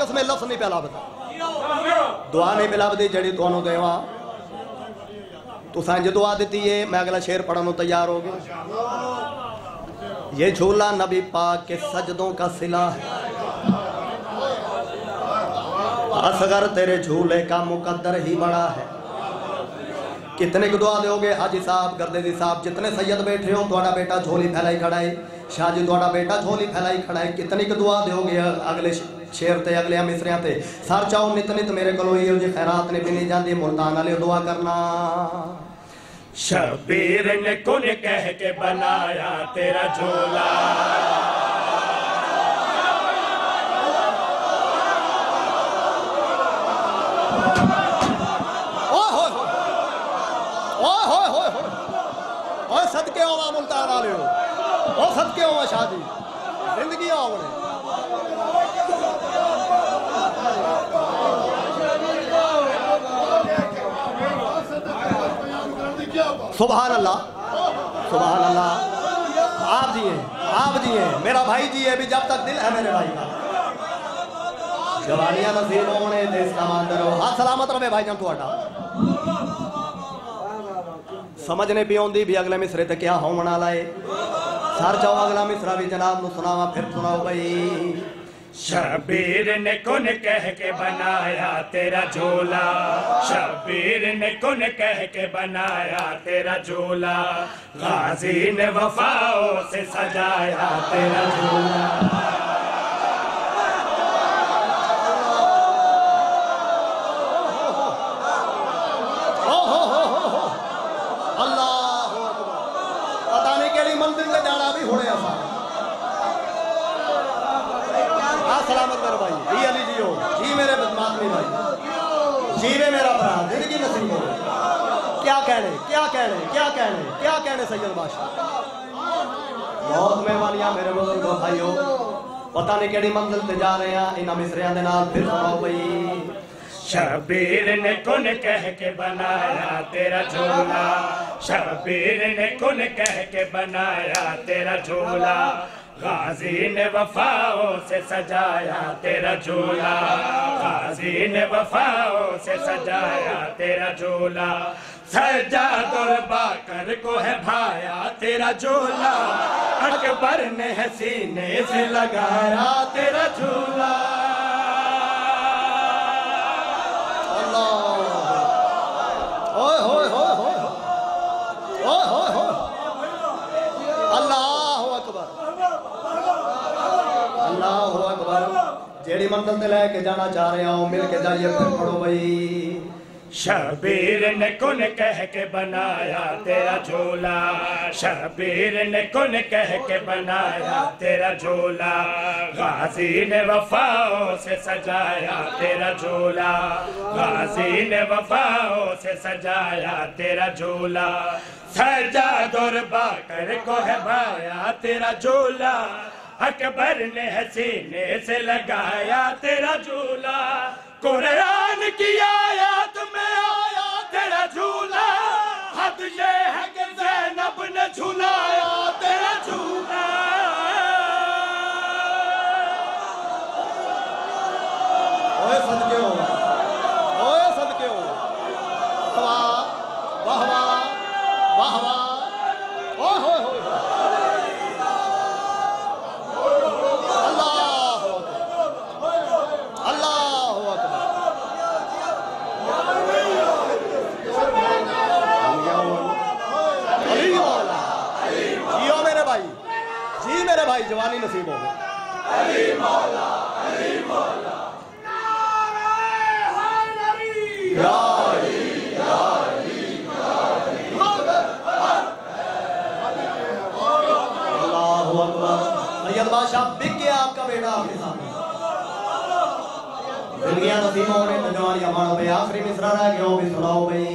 Speaker 1: किस्म लफ्ज़ नहीं पे लभदा, दुआ नहीं पे लभदी जड़ी तुहानू देवां। तुसां जो दुआ दी है, मैं अगला शेर पढ़ने तैयार हो गया। ये झूला नबी पाक के सजदों का सिला है, असगर तेरे झूले का मुकद्दर ही बड़ा है। कितने की दुआ दोगे हाजी साहब, गर्देदी साहब, जितने सैयद बैठे हो, थोड़ा बेटा झोली फैलाई खड़ा है, शाह जी थोड़ा बेटा झोली फैलाई खड़ा है। कितनी की दुआ दोगे अगले शेर ते, अगले मिसरियां ते। सर चाहो नित नित मेरे को जी खैरात नहीं पीनी जाती, मुल्तान वाले दुआ करना।
Speaker 3: शबीर ने कुन कह के बनाया तेरा झोला,
Speaker 1: सदके होवा मुल्तान वाले हो, ओ सदके होवा शादी जिंदगी आवने। सुभान अल्लाह, सुभान अल्लाह। आप जिए मेरा भाई जिए भी जब तक दिल है मेरे भाई का। जवानियां नसीब होने ते सलामत रहो, हाथ सलामत रहे भाईजान। तुहाडा समझ नहीं पी आती भी अगले मिसरे ते क्या होने वाला है। सर जाओ अगला मिसरा भी जनाब नू सुनावा, फिर सुनाओ भाई।
Speaker 3: शबीर ने कुन कह के बनाया तेरा झोला, शबीर ने कुन कह के बनाया तेरा झोला, गाजी ने वफाओं से सजाया तेरा झोला।
Speaker 1: सलामत मेरे भाई, जी अली जी हो, जी मेरे मातमी भाई, जीवे मेरा भरा, जिंदगी नसीब हो। क्या कहने सैयद बादशाह। बहुत मेहरबानियां मेरे बुजुर्गो भाइयों, पता नहीं केड़ी मंजिल ते जा रहे हैं इन्हां मिसरियां दे नाल। फिर सुनाओ भाई।
Speaker 3: शबीर ने कुन कह के बनाया तेरा झोला, शबीर ने कुन कह के बनाया तेरा झोला, गाजी ने वफाओं से सजाया तेरा झोला, गाजी ने वफाओं से सजाया तेरा झोला, सज्जाद और बाकर को है भाया तेरा झोला, अकबर ने है सीने से लगाया तेरा झोला।
Speaker 1: जेड़ी मंजिल ते लेके जाना चाह रहे हो मिल के जाइए, फिर पढ़ो भाई।
Speaker 3: शबीर ने कुन कह के बनाया तेरा झोला, शबीर ने कुन कह के बनाया तेरा झोला, गाजी ने वफाओं से सजाया तेरा झोला, गाजी ने वफाओं से सजाया तेरा झोला, सज्जाद और बाकर को है भाया तेरा झोला, अकबर ने हसीने से लगाया तेरा झूला, कुरान की आयत में आया तेरा झूला, हद ये है कि ज़ैनब ने झुलाया तेरा झूला।
Speaker 1: ओए सदके हो, ओए सदके हो। वाह वाह वाह वाह, ओए होए होए। जी मेरे भाई जवानी नसीब हो गई। सैयद बादशाह बिक गया आपका बेटा आपके सामने। जिंदगियां नसीब होने तो जवानियां मानो भाई। आखिरी मिसरा रह गया भी सुनाओ भाई।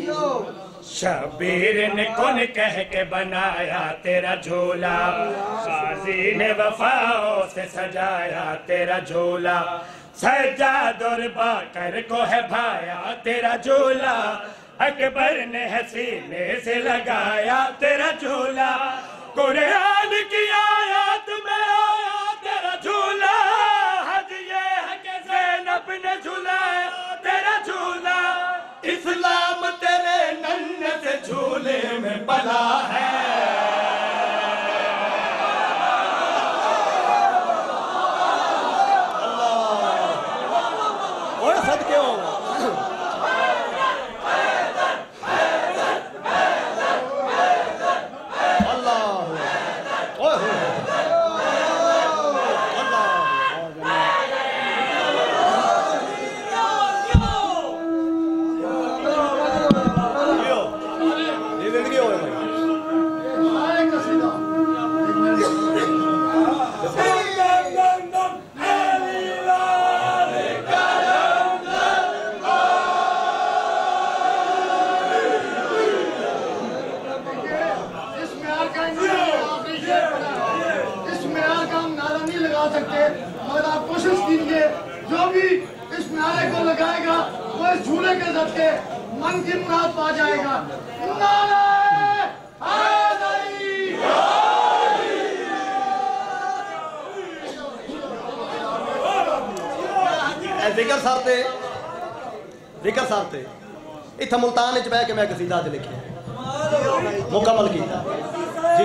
Speaker 3: शबीर ने कुन कह के बनाया तेरा झोला, गाजी ने वफाओं से सजाया तेरा झोला, सज्जाद और बाकर को है भाया तेरा झोला, अकबर ने हसीने से लगाया तेरा झोला, कुरान की आयत में आया तेरा झोला, हद ये है कि इस्लाम तेरे नन्हे से झूले में पला है।
Speaker 1: सदके हो
Speaker 2: सकते, मगर आप कोशिश कीजिए जो भी इस नारे को लगाएगा वो इस झूले के सदके मन की मुराद पा जाएगा। नारे हैदरी।
Speaker 1: जिक्र साहब थे इतना मुल्तान च बह के मैं कसीदा च लिखिया मुकम्मल किया जी।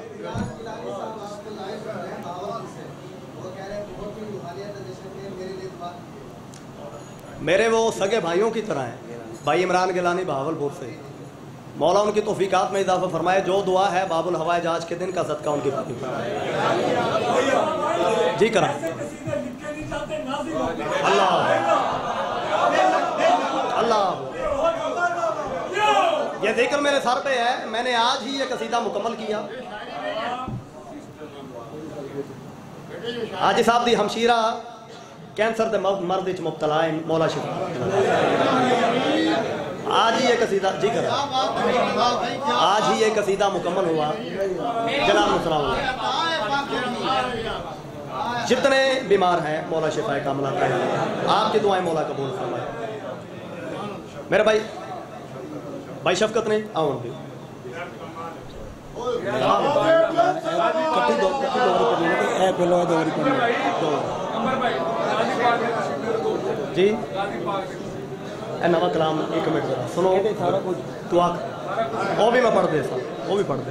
Speaker 1: मेरे वो सगे भाइयों की तरह हैं, भाई इमरान गिलानी बहावलपुर से। मौला उनकी तौफीकात में इजाफा फरमाए। जो दुआ है बाबुल हवाई जहाज के दिन का सदका उनकी जी करा। अल्लाह अल्लाह ये जिक्र मेरे सर पे है। मैंने आज ही ये कसीदा मुकम्मल किया। हाजी साहब दी हमशीरा कैंसर के मर्द च मुबतला है, मौला शिफा। आज ही ये कसीदा जी कर आज ही ये कसीदा मुकम्मल हुआ। जनाब मुसलाम जितने बीमार हैं मौला शिफा कामला का आपकी दुआएं मौला कबूल फरमाए। मेरे भाई भाई शफकत ने आओ जी नवा कलाम एक मिनट जरा सुनो सारा कुछ तू आख वो भी मैं पढ़ दे वो भी पढ़ दे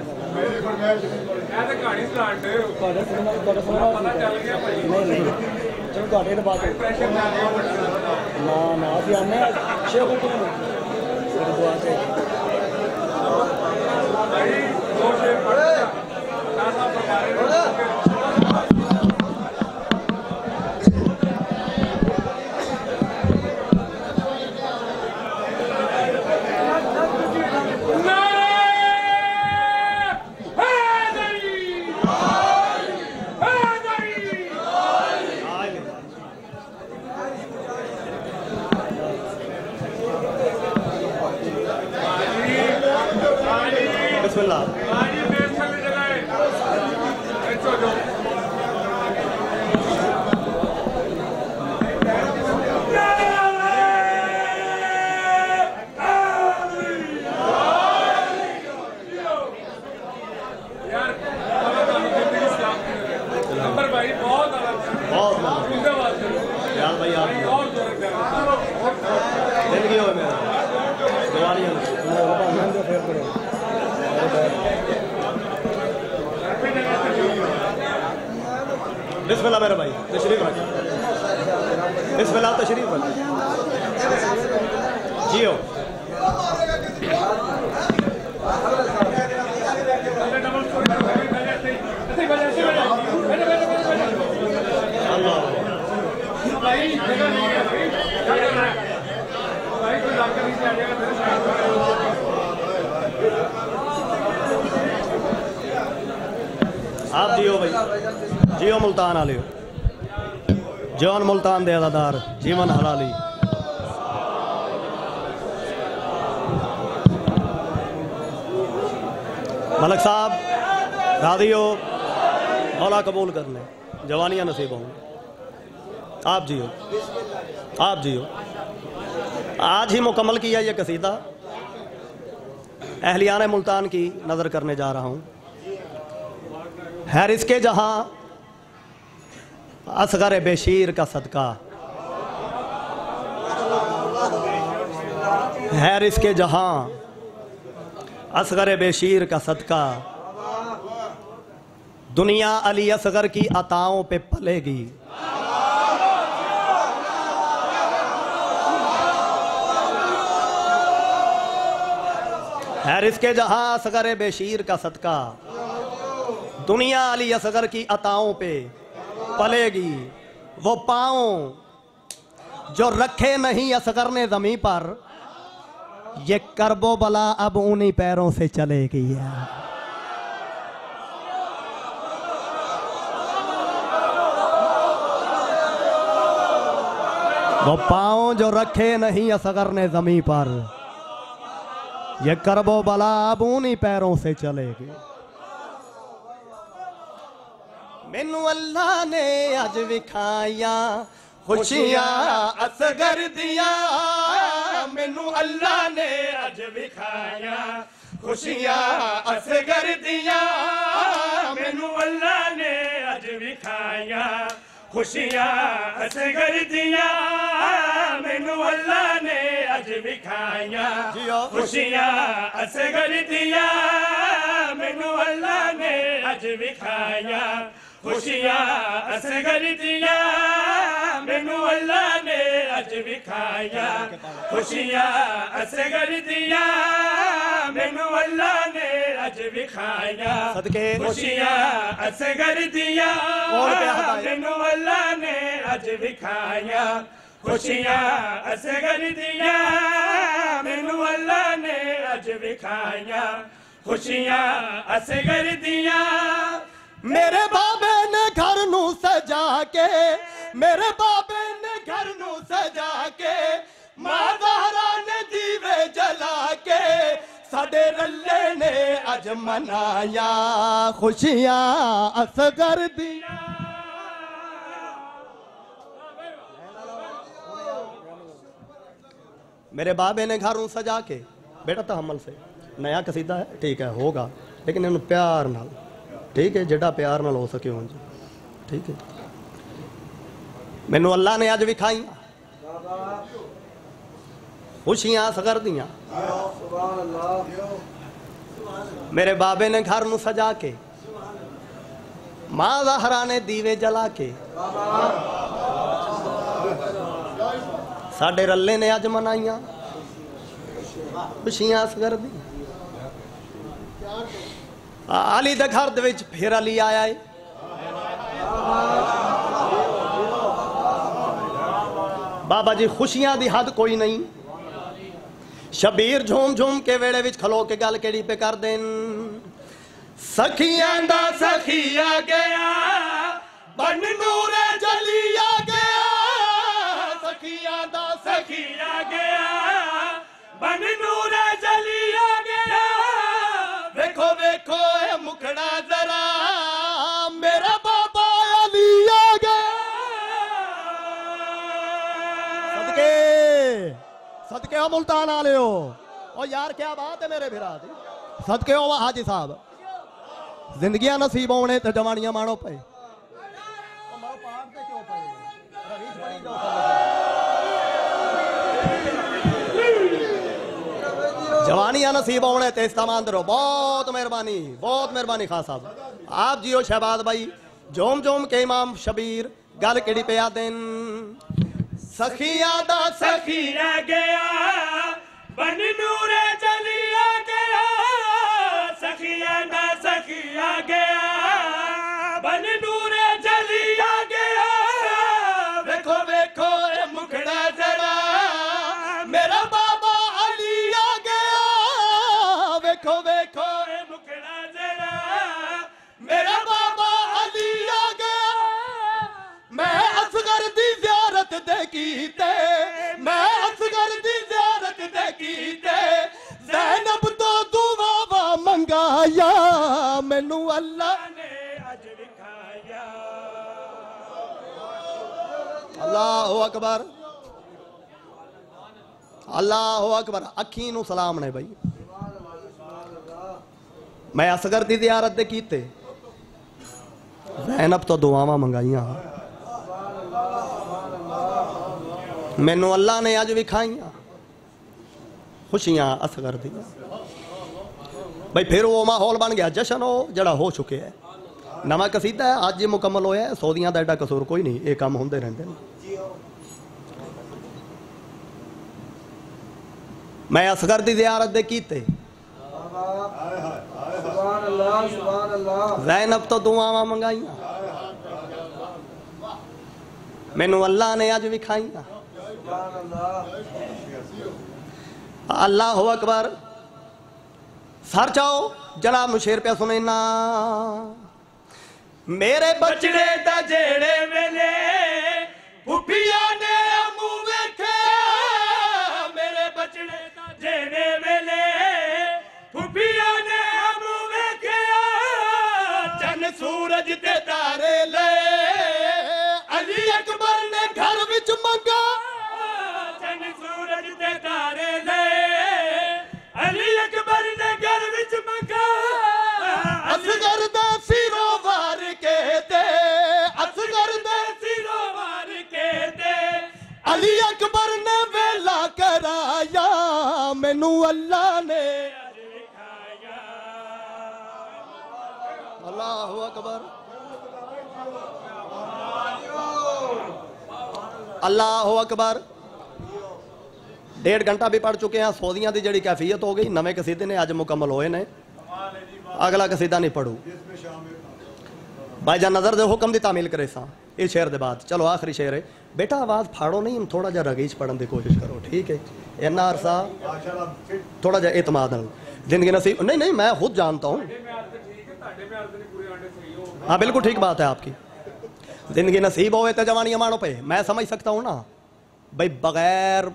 Speaker 1: बिस्मिल्लाह मेरे भाई तशरीफ रख बिस्मिल्लाह तशरीफ रख जियो आप जियो भाई जियो मुल्तान आलियो जवान मुल्तान दे अदादार जीवन हलाली मलक साहब राधियो मौला कबूल कर लें जवानियाँ नसीब हों। आप जियो आज ही मुकम्मल किया ये कसीदा अहलियान मुल्तान की नज़र करने जा रहा हूँ। है इसके जहाँ असगर बेशीर का सदका है रिस्के जहां असगर बेशीर का सदका, दुनिया अली असगर की अताओं पे पलेगी। है रिस्के जहां असगर बेशीर का सदका, दुनिया अली असगर की अताओं पे पलेगी। वो पाँव जो रखे नहीं असगर ने ज़मीं पर, ये करबो बला अब उन्हीं पैरों से चलेगी। वो पाँव जो रखे नहीं असगर ने ज़मीं पर, ये करबो बला अब उन्हीं पैरों से चलेगी। मैनू अल्लाह ने अज विखाइया खुशियां असगर दिया,
Speaker 3: मैनू अल्लाह ने अज विखाया खुशियां असगर दिया, मैनू अल्लाह ने अज विखाया खुशियां असगर दिया, मैनू अल्लाह ने अज विखाया खुशियां असगर दिया, मैनू अल्लाह ने अज विखाया खुशियां असगर दिया, मैनू अल्लाह ने अज विखाया खुशियां असगर दिया, मैनू अल्लाह ने अज विखाया खुशियां असगर दिया, मैनू अल्लाह ने अज विखाया खुशियां असगर दिया, मैनू अल्लाह ने अज विखाया खुशियां असगर दिया।
Speaker 1: मेरे बाबे ने घर नू सजा के, मेरे बाबे ने घर नू सजा के, मां ज़हरा ने दीवे जला के, साडे रल्ले ने अज मनाया खुशियां असगर दिया। मेरे बाबे ने घर नू सजा के, बेटा तहम्मुल से नया कसीदा है, ठीक है होगा, लेकिन इन्होंने प्यार नाल, ठीक है जिहड़ा प्यार नाल हो सके उंज, ठीक है। मैनू अल्लाह ने अज विखाइयां खुशियां असगर दियां, मेरे बाबे ने घर नू सजा के, मां ज़हरा ने दीवे जला के, साडे रल्ले ने अज मनाइयां खुशियां असगर दियां। अली दे घर दे विच फिर अली आया है, बाबा जी खुशियां दी हद कोई नहीं। शबीर झूम झूम के वेड़े विच खलो के गल केड़ी पे कर देन, सखियां दा सखिया गया बन नूरे जलिया गया, सखियां दा
Speaker 3: सखिया गया बन नूरे जलिया गया,
Speaker 1: देखो देखो ए मुखड़ा जरा मेरा बाबा अली आ गया। सदके सदके हो मुल्तान वाले हो, ओ यार क्या बात है मेरे भरा दी, सदके हो हाजी साहब, जिंदगियां नसीब होने ते जवानियां माणो पे। जवानियां नसीब होने ते इस्तेमाल करो, बहुत मेहरबानी खास साहब। आप जियो शहबाज भाई, जोम जोम के इमाम शबीर गल केड़ी पे आदेन, सखियां दा
Speaker 3: सखिया गया बन नूरे जलिया गया, सखिया दा सखिया गया बन नूरे जलिया गया,
Speaker 1: देखो देखो ए मुखड़ा जरा मेरा बाबा अली आ गया, देखो देखो
Speaker 3: ए मुखड़ा जरा
Speaker 1: मेरा बाबा अली आ गया। मैं असगर दी ज़ियारत दे कीते, मैं असगर दी ज़ियारत दे कीते, ज़ैनब तो दुआवा मंगाया, मैनू अल्लाह
Speaker 3: ने अज विखाया।
Speaker 1: अल्लाहु अकबर, अल्लाहु अकबर। अखी नू सलाम ने भाई, मैं असगर दी ज़ियारत दे कीते, ज़ैनब तो दुआवां मंगाइयां, मैनू अल्लाह ने अज विखाइयां खुशियां असगर दी भाई फिर वो माहौल बन गया जश्न हो जड़ा हो चुके है नवा कसीदा है अज मुकम्मल होया सौदियां दा एडा कसूर कोई नहीं ये काम होंदे रहंदे ने मैं असगर दी ज़ियारत दे कीते ज़ैनब तो दुआवां मंगाइयां मैनू अल्लाह ने अज विखाइयां अल्लाह अकबर सर चाओ जनाब नु शेर पे सुनना मेरे बचड़े दा जेड़े वेले फुफिया ने मुंह वेखे मेरे बचड़े दा जेड़े वेले फुफिया ने मुंह वेखे चन सूरज ते तारे ले अली अकबर ने घर विच मंगा चन सूरज ते तारे ले अली अकबर ने घर विच मंगा असगर दा सिरो वार के ते असगर दा सिरो वार के ते अली अकबर ने वेला कराया मैनू अल्लाह ने दिखाया अल्लाहु अकबर अल्लाहु अकबर 1.5 घंटा भी पढ़ चुके हैं सौदियां की जी कैफियत हो गई नवे कसीदे ने अज मुकम्मल होए ने अगला कसीदा नहीं पढ़ू भाईजान नजर दे हुक्म की तामील करे सा इस शेर के बाद चलो आखिरी शेर है बेटा आवाज़ फाड़ो नहीं थोड़ा जा रगीच पढ़ने की कोशिश करो ठीक है इन्ना अरसा थोड़ा जा एतमाद जिंदगी नसीब नहीं नहीं मैं खुद जानता हूँ हाँ बिल्कुल ठीक बात है आपकी जिंदगी नसीब होए तो जवानियाँ मानो पे मैं समझ सकता हूँ ना भाई बगैर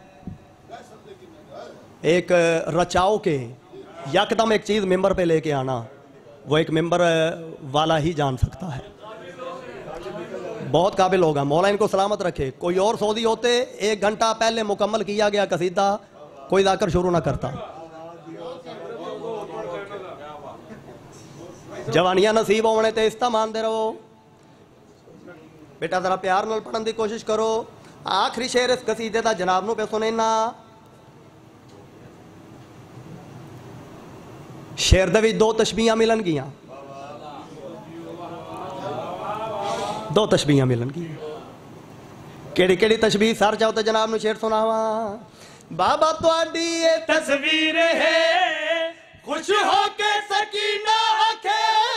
Speaker 1: एक रचाव के यकदम एक चीज़ मेंबर पे लेके आना वो एक मेंबर वाला ही जान सकता है बहुत काबिल होगा मौला इनको सलामत रखे कोई और सऊदी होते 1 घंटा पहले मुकम्मल किया गया कसीदा कोई जाकर शुरू ना करता जवानियां नसीब होने ते इस्ता मानते रहो बेटा जरा प्यार नाल पढ़ने की कोशिश करो आखिरी शेर इस कसीदे का जनाब नूं पे सुनना शेर दे विच 2 तशबीहां मिलन गियां 2 तशबीहां मिलन गियां केड़ी केड़ी तशबीह सर चाहो तो जनाब नूं शेर सुनावा बाबा तुहाडी ये तस्वीर है खुश होके सकीना आखे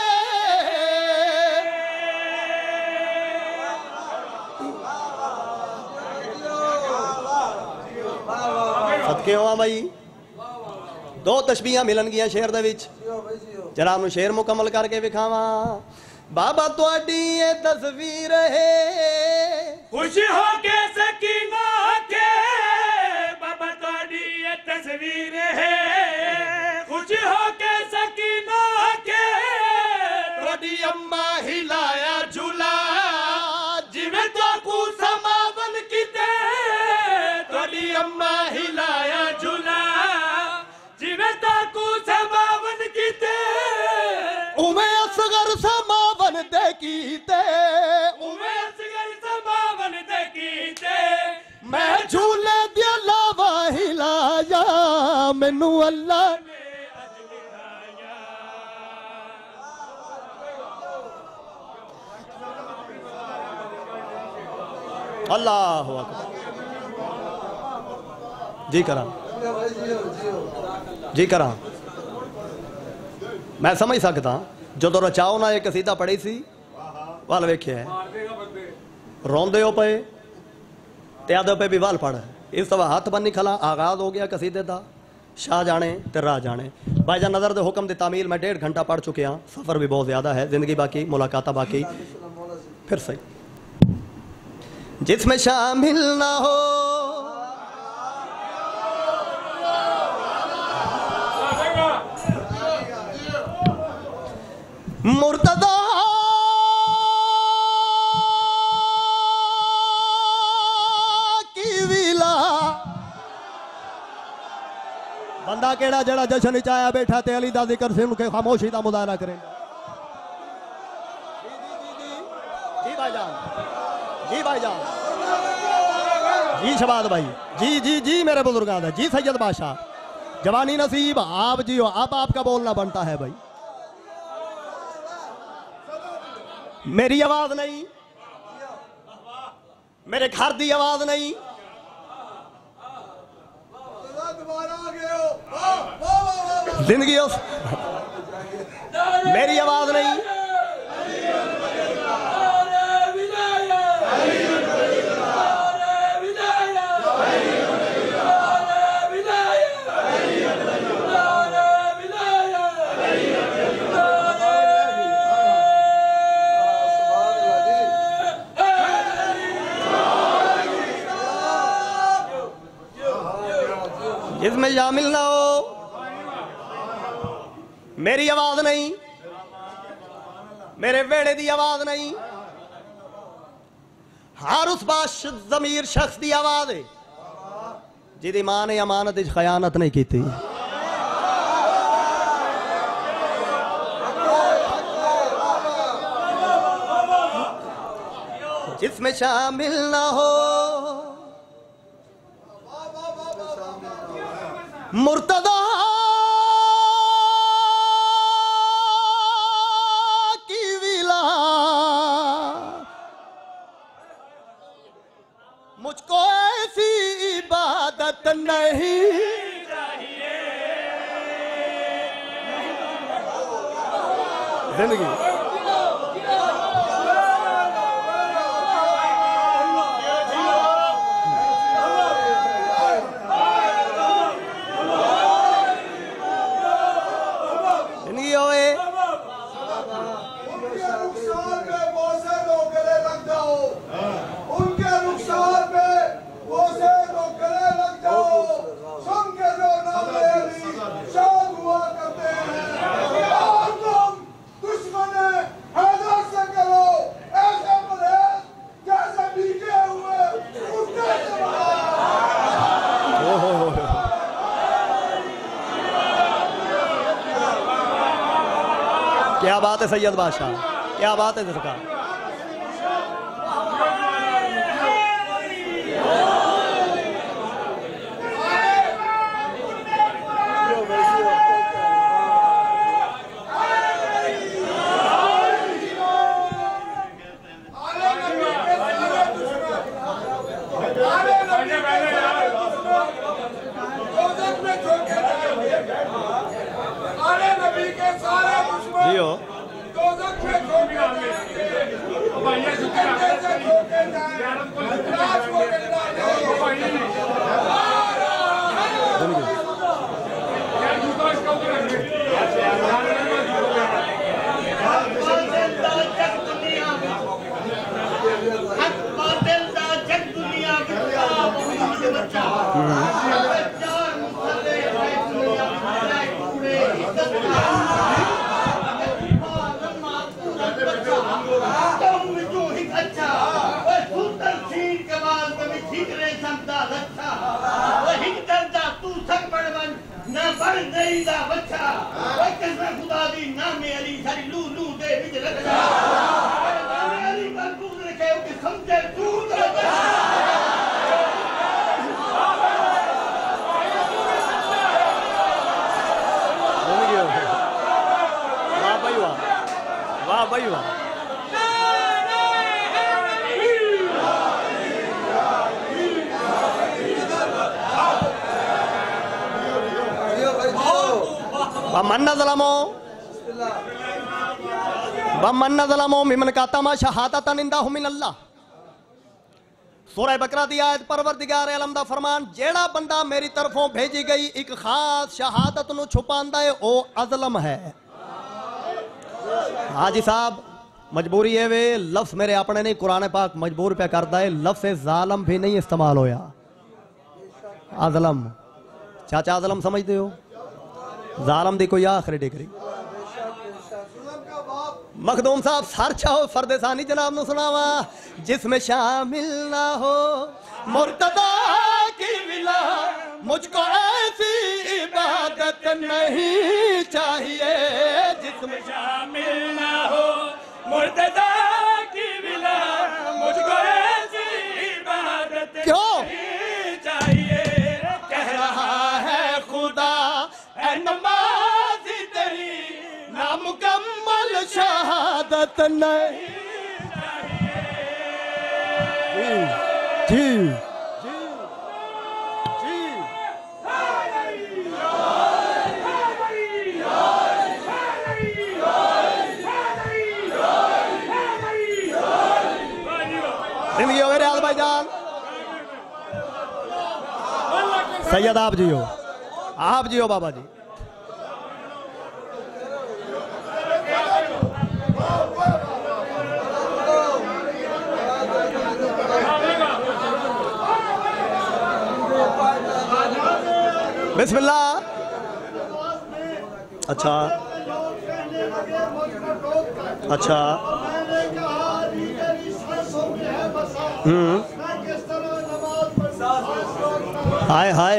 Speaker 1: सदके होवां भाई 2 तशबीहां मिलन गियां शेर दे विच जनाब नूं शेर मुकम्मल करके विखावा बाबा तुहाडी ये तस्वीर है खुश होके सकीना के बाबा तुहाडी ये तस्वीर है खुश होके सकीना के तुहाडी अम्मा हिलाया झूला जिवें ताकू समावन कीते तुहाडी अम्मा हिलाया झूला जिवें ताकू समावन कीते उमें असगर समावन दे कीते उमें असगर समावन दे कीते मैं झूले दिया लावा हिलाया मैनू अल्लाह ने अज दिखाया अल्लाह अकबर जी करा जी करा मैं समझ सकता जो रचाओ ना एक कसीदा पढ़ी सी वाल वेख्या रोंदे हो पे त्यादे पे भी वाल पढ़ इस तरह हाथ बन्नी खला आगाज हो गया कसीदे का शाह जाने ते राह जाने भाईजान नज़र दे हुक्म दी तामील मैं 1.5 घंटा पढ़ चुके हाँ सफ़र भी बहुत ज़्यादा है ज़िंदगी बाकी मुलाकात बाकी फिर सही जिसमें शामिल ना हो मुर्तदा की विला बंदा केड़ा जड़ा जश्न च आया बैठा ते अली दा जिक्र सुन के खामोशी दा मुजाहरा करे जी भाईजान जी भाईजान जी शबाद भाई जी जी जी मेरे बुजुर्गां दा जी सैयद बादशाह जवानी नसीब आप जियो, अब आपका बोलना बनता है भाई। मेरी आवाज नहीं, मेरे घर दी आवाज नहीं, जिंदगी मेरी आवाज नहीं, इसमें शामिल ना हो। मेरी आवाज नहीं, मेरे वेड़े दी आवाज नहीं, हर उस बाश जमीर शख्स दी आवाज है जिहदी मां ने अमानत विच खयानत नहीं की। जिसमें शामिल ना हो मुर्तदा की विला, मुझको ऐसी इबादत नहीं चाहिए। जिंदगी क्या बात है सैयद बादशाह, क्या बात है सरकार। जियो वाह भाई वाह। मिमन का तमा शहादतन इंदाहु मिनल्लाह। सूरह बकरा दी आयत परवरदिगार आलम दा फरमान, जेड़ा बंदा मेरी तरफों भेजी गई एक खास शहादत नु छुपांदा है ओ अज़लम है। हाजी साहब मजबूरी है वे लफ्ज मेरे अपने नहीं, कुरान पाक मजबूर पे करता है। लफ्ज जालम भी नहीं इस्तेमाल होया, अज़लम। चाचा अज़लम समझते हो? जालम दी कोई आखिरी डिग्री। मखदूम साहब सर चाहो फरदेसानी जनाब नु सुनावा। जिसमें शामिल ना हो मुर्तदा की विला, मुझको ऐसी इबादत नहीं चाहिए। जिसमें शामिल ना हो मुर्तदा की विला, मुझको ऐसी इबादत नहीं चाहिए। कह रहा है खुदा नमाज़ी तेरी नामुकम्मल शहादत नहीं जी जिंदगी हो गए भाईजान। सैयद आप जियो बाबा जी। बिस्मिल्लाह। अच्छा अच्छा हाय हाय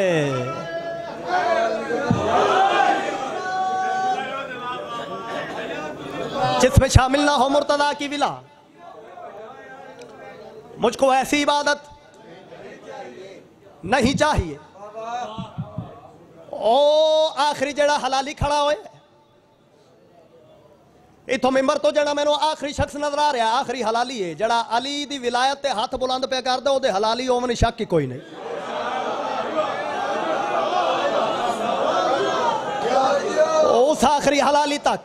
Speaker 1: जिसमें शामिल ना हो मुर्तदा की विला। मुझको ऐसी इबादत नहीं चाहिए। ओ आखिरी जड़ा हलाली खड़ा होए इथों मिंबर तो जड़ा मैनू आखिरी शख्स नजर आ रहा आखिरी हलाली है जड़ा अली दी विलायत ते हाथ बुलंद पे करदा ओदे हलाली होवन शक ही कोई नहीं। उस आखिरी हलाली तक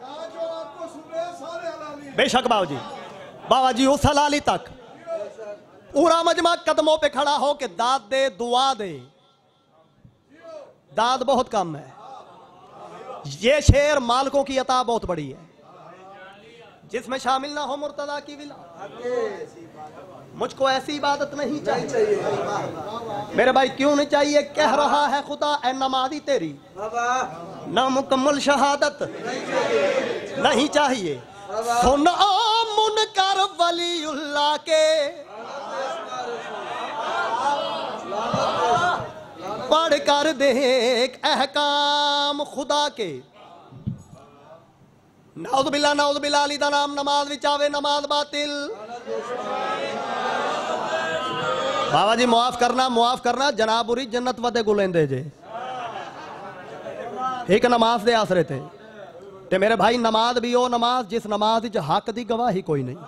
Speaker 1: बेशक बाबा जी उस हलाली तक पूरा मजमा कदमों पे खड़ा हो के दाद दे दुआ दे। दाद बहुत कम है। ये शेर मालिकों की अता बहुत बड़ी है। जिसमें शामिल ना हो मुर्तदा की विला। मुझको ऐसी इबादत नहीं चाहिए। मेरे भाई क्यों नहीं चाहिए? कह रहा है खुदा ए नमाज़ी तेरी नामुकम्मल शहादत नहीं चाहिए। सुन मुनकर वलीउल्लाह के पढ़ कर देख अहकाम खुदा के। नाउज़ बिल्लाह अली दा नाम नमाज विच आवे नमाज बातिल। बाबा जी मुआफ करना जनाब उरी जन्नत वदे गुलेंदे जे एक नमाज दे आसरे थे ते मेरे भाई नमाज भी हो नमाज जिस नमाज विच हक दी गवाही कोई नहीं।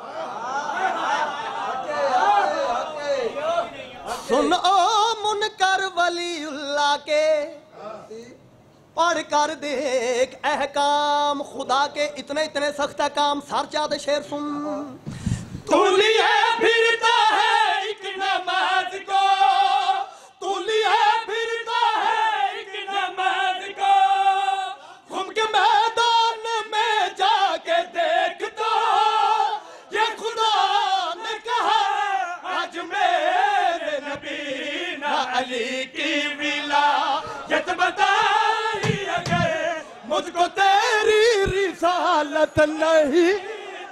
Speaker 1: सुन ओ मुनकर वलीउल्लाह के पढ़ कर देख अहकाम खुदा के। इतने इतने सख्त अहकाम सर चाहते शेर सुन।
Speaker 3: तू लिए फिरता है एक नमाज को, तू लिए फिरता है एक नमाज को। घूम के मैदान में जाके देख तो ये खुदा ने कहा आज मेरे नबी ना अली की विलायत बताई अगर मुझको तेरी
Speaker 1: रिसालत नहीं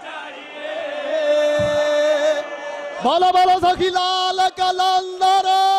Speaker 1: चाहिए। बोलो बोलो सखी लाल कलंदर।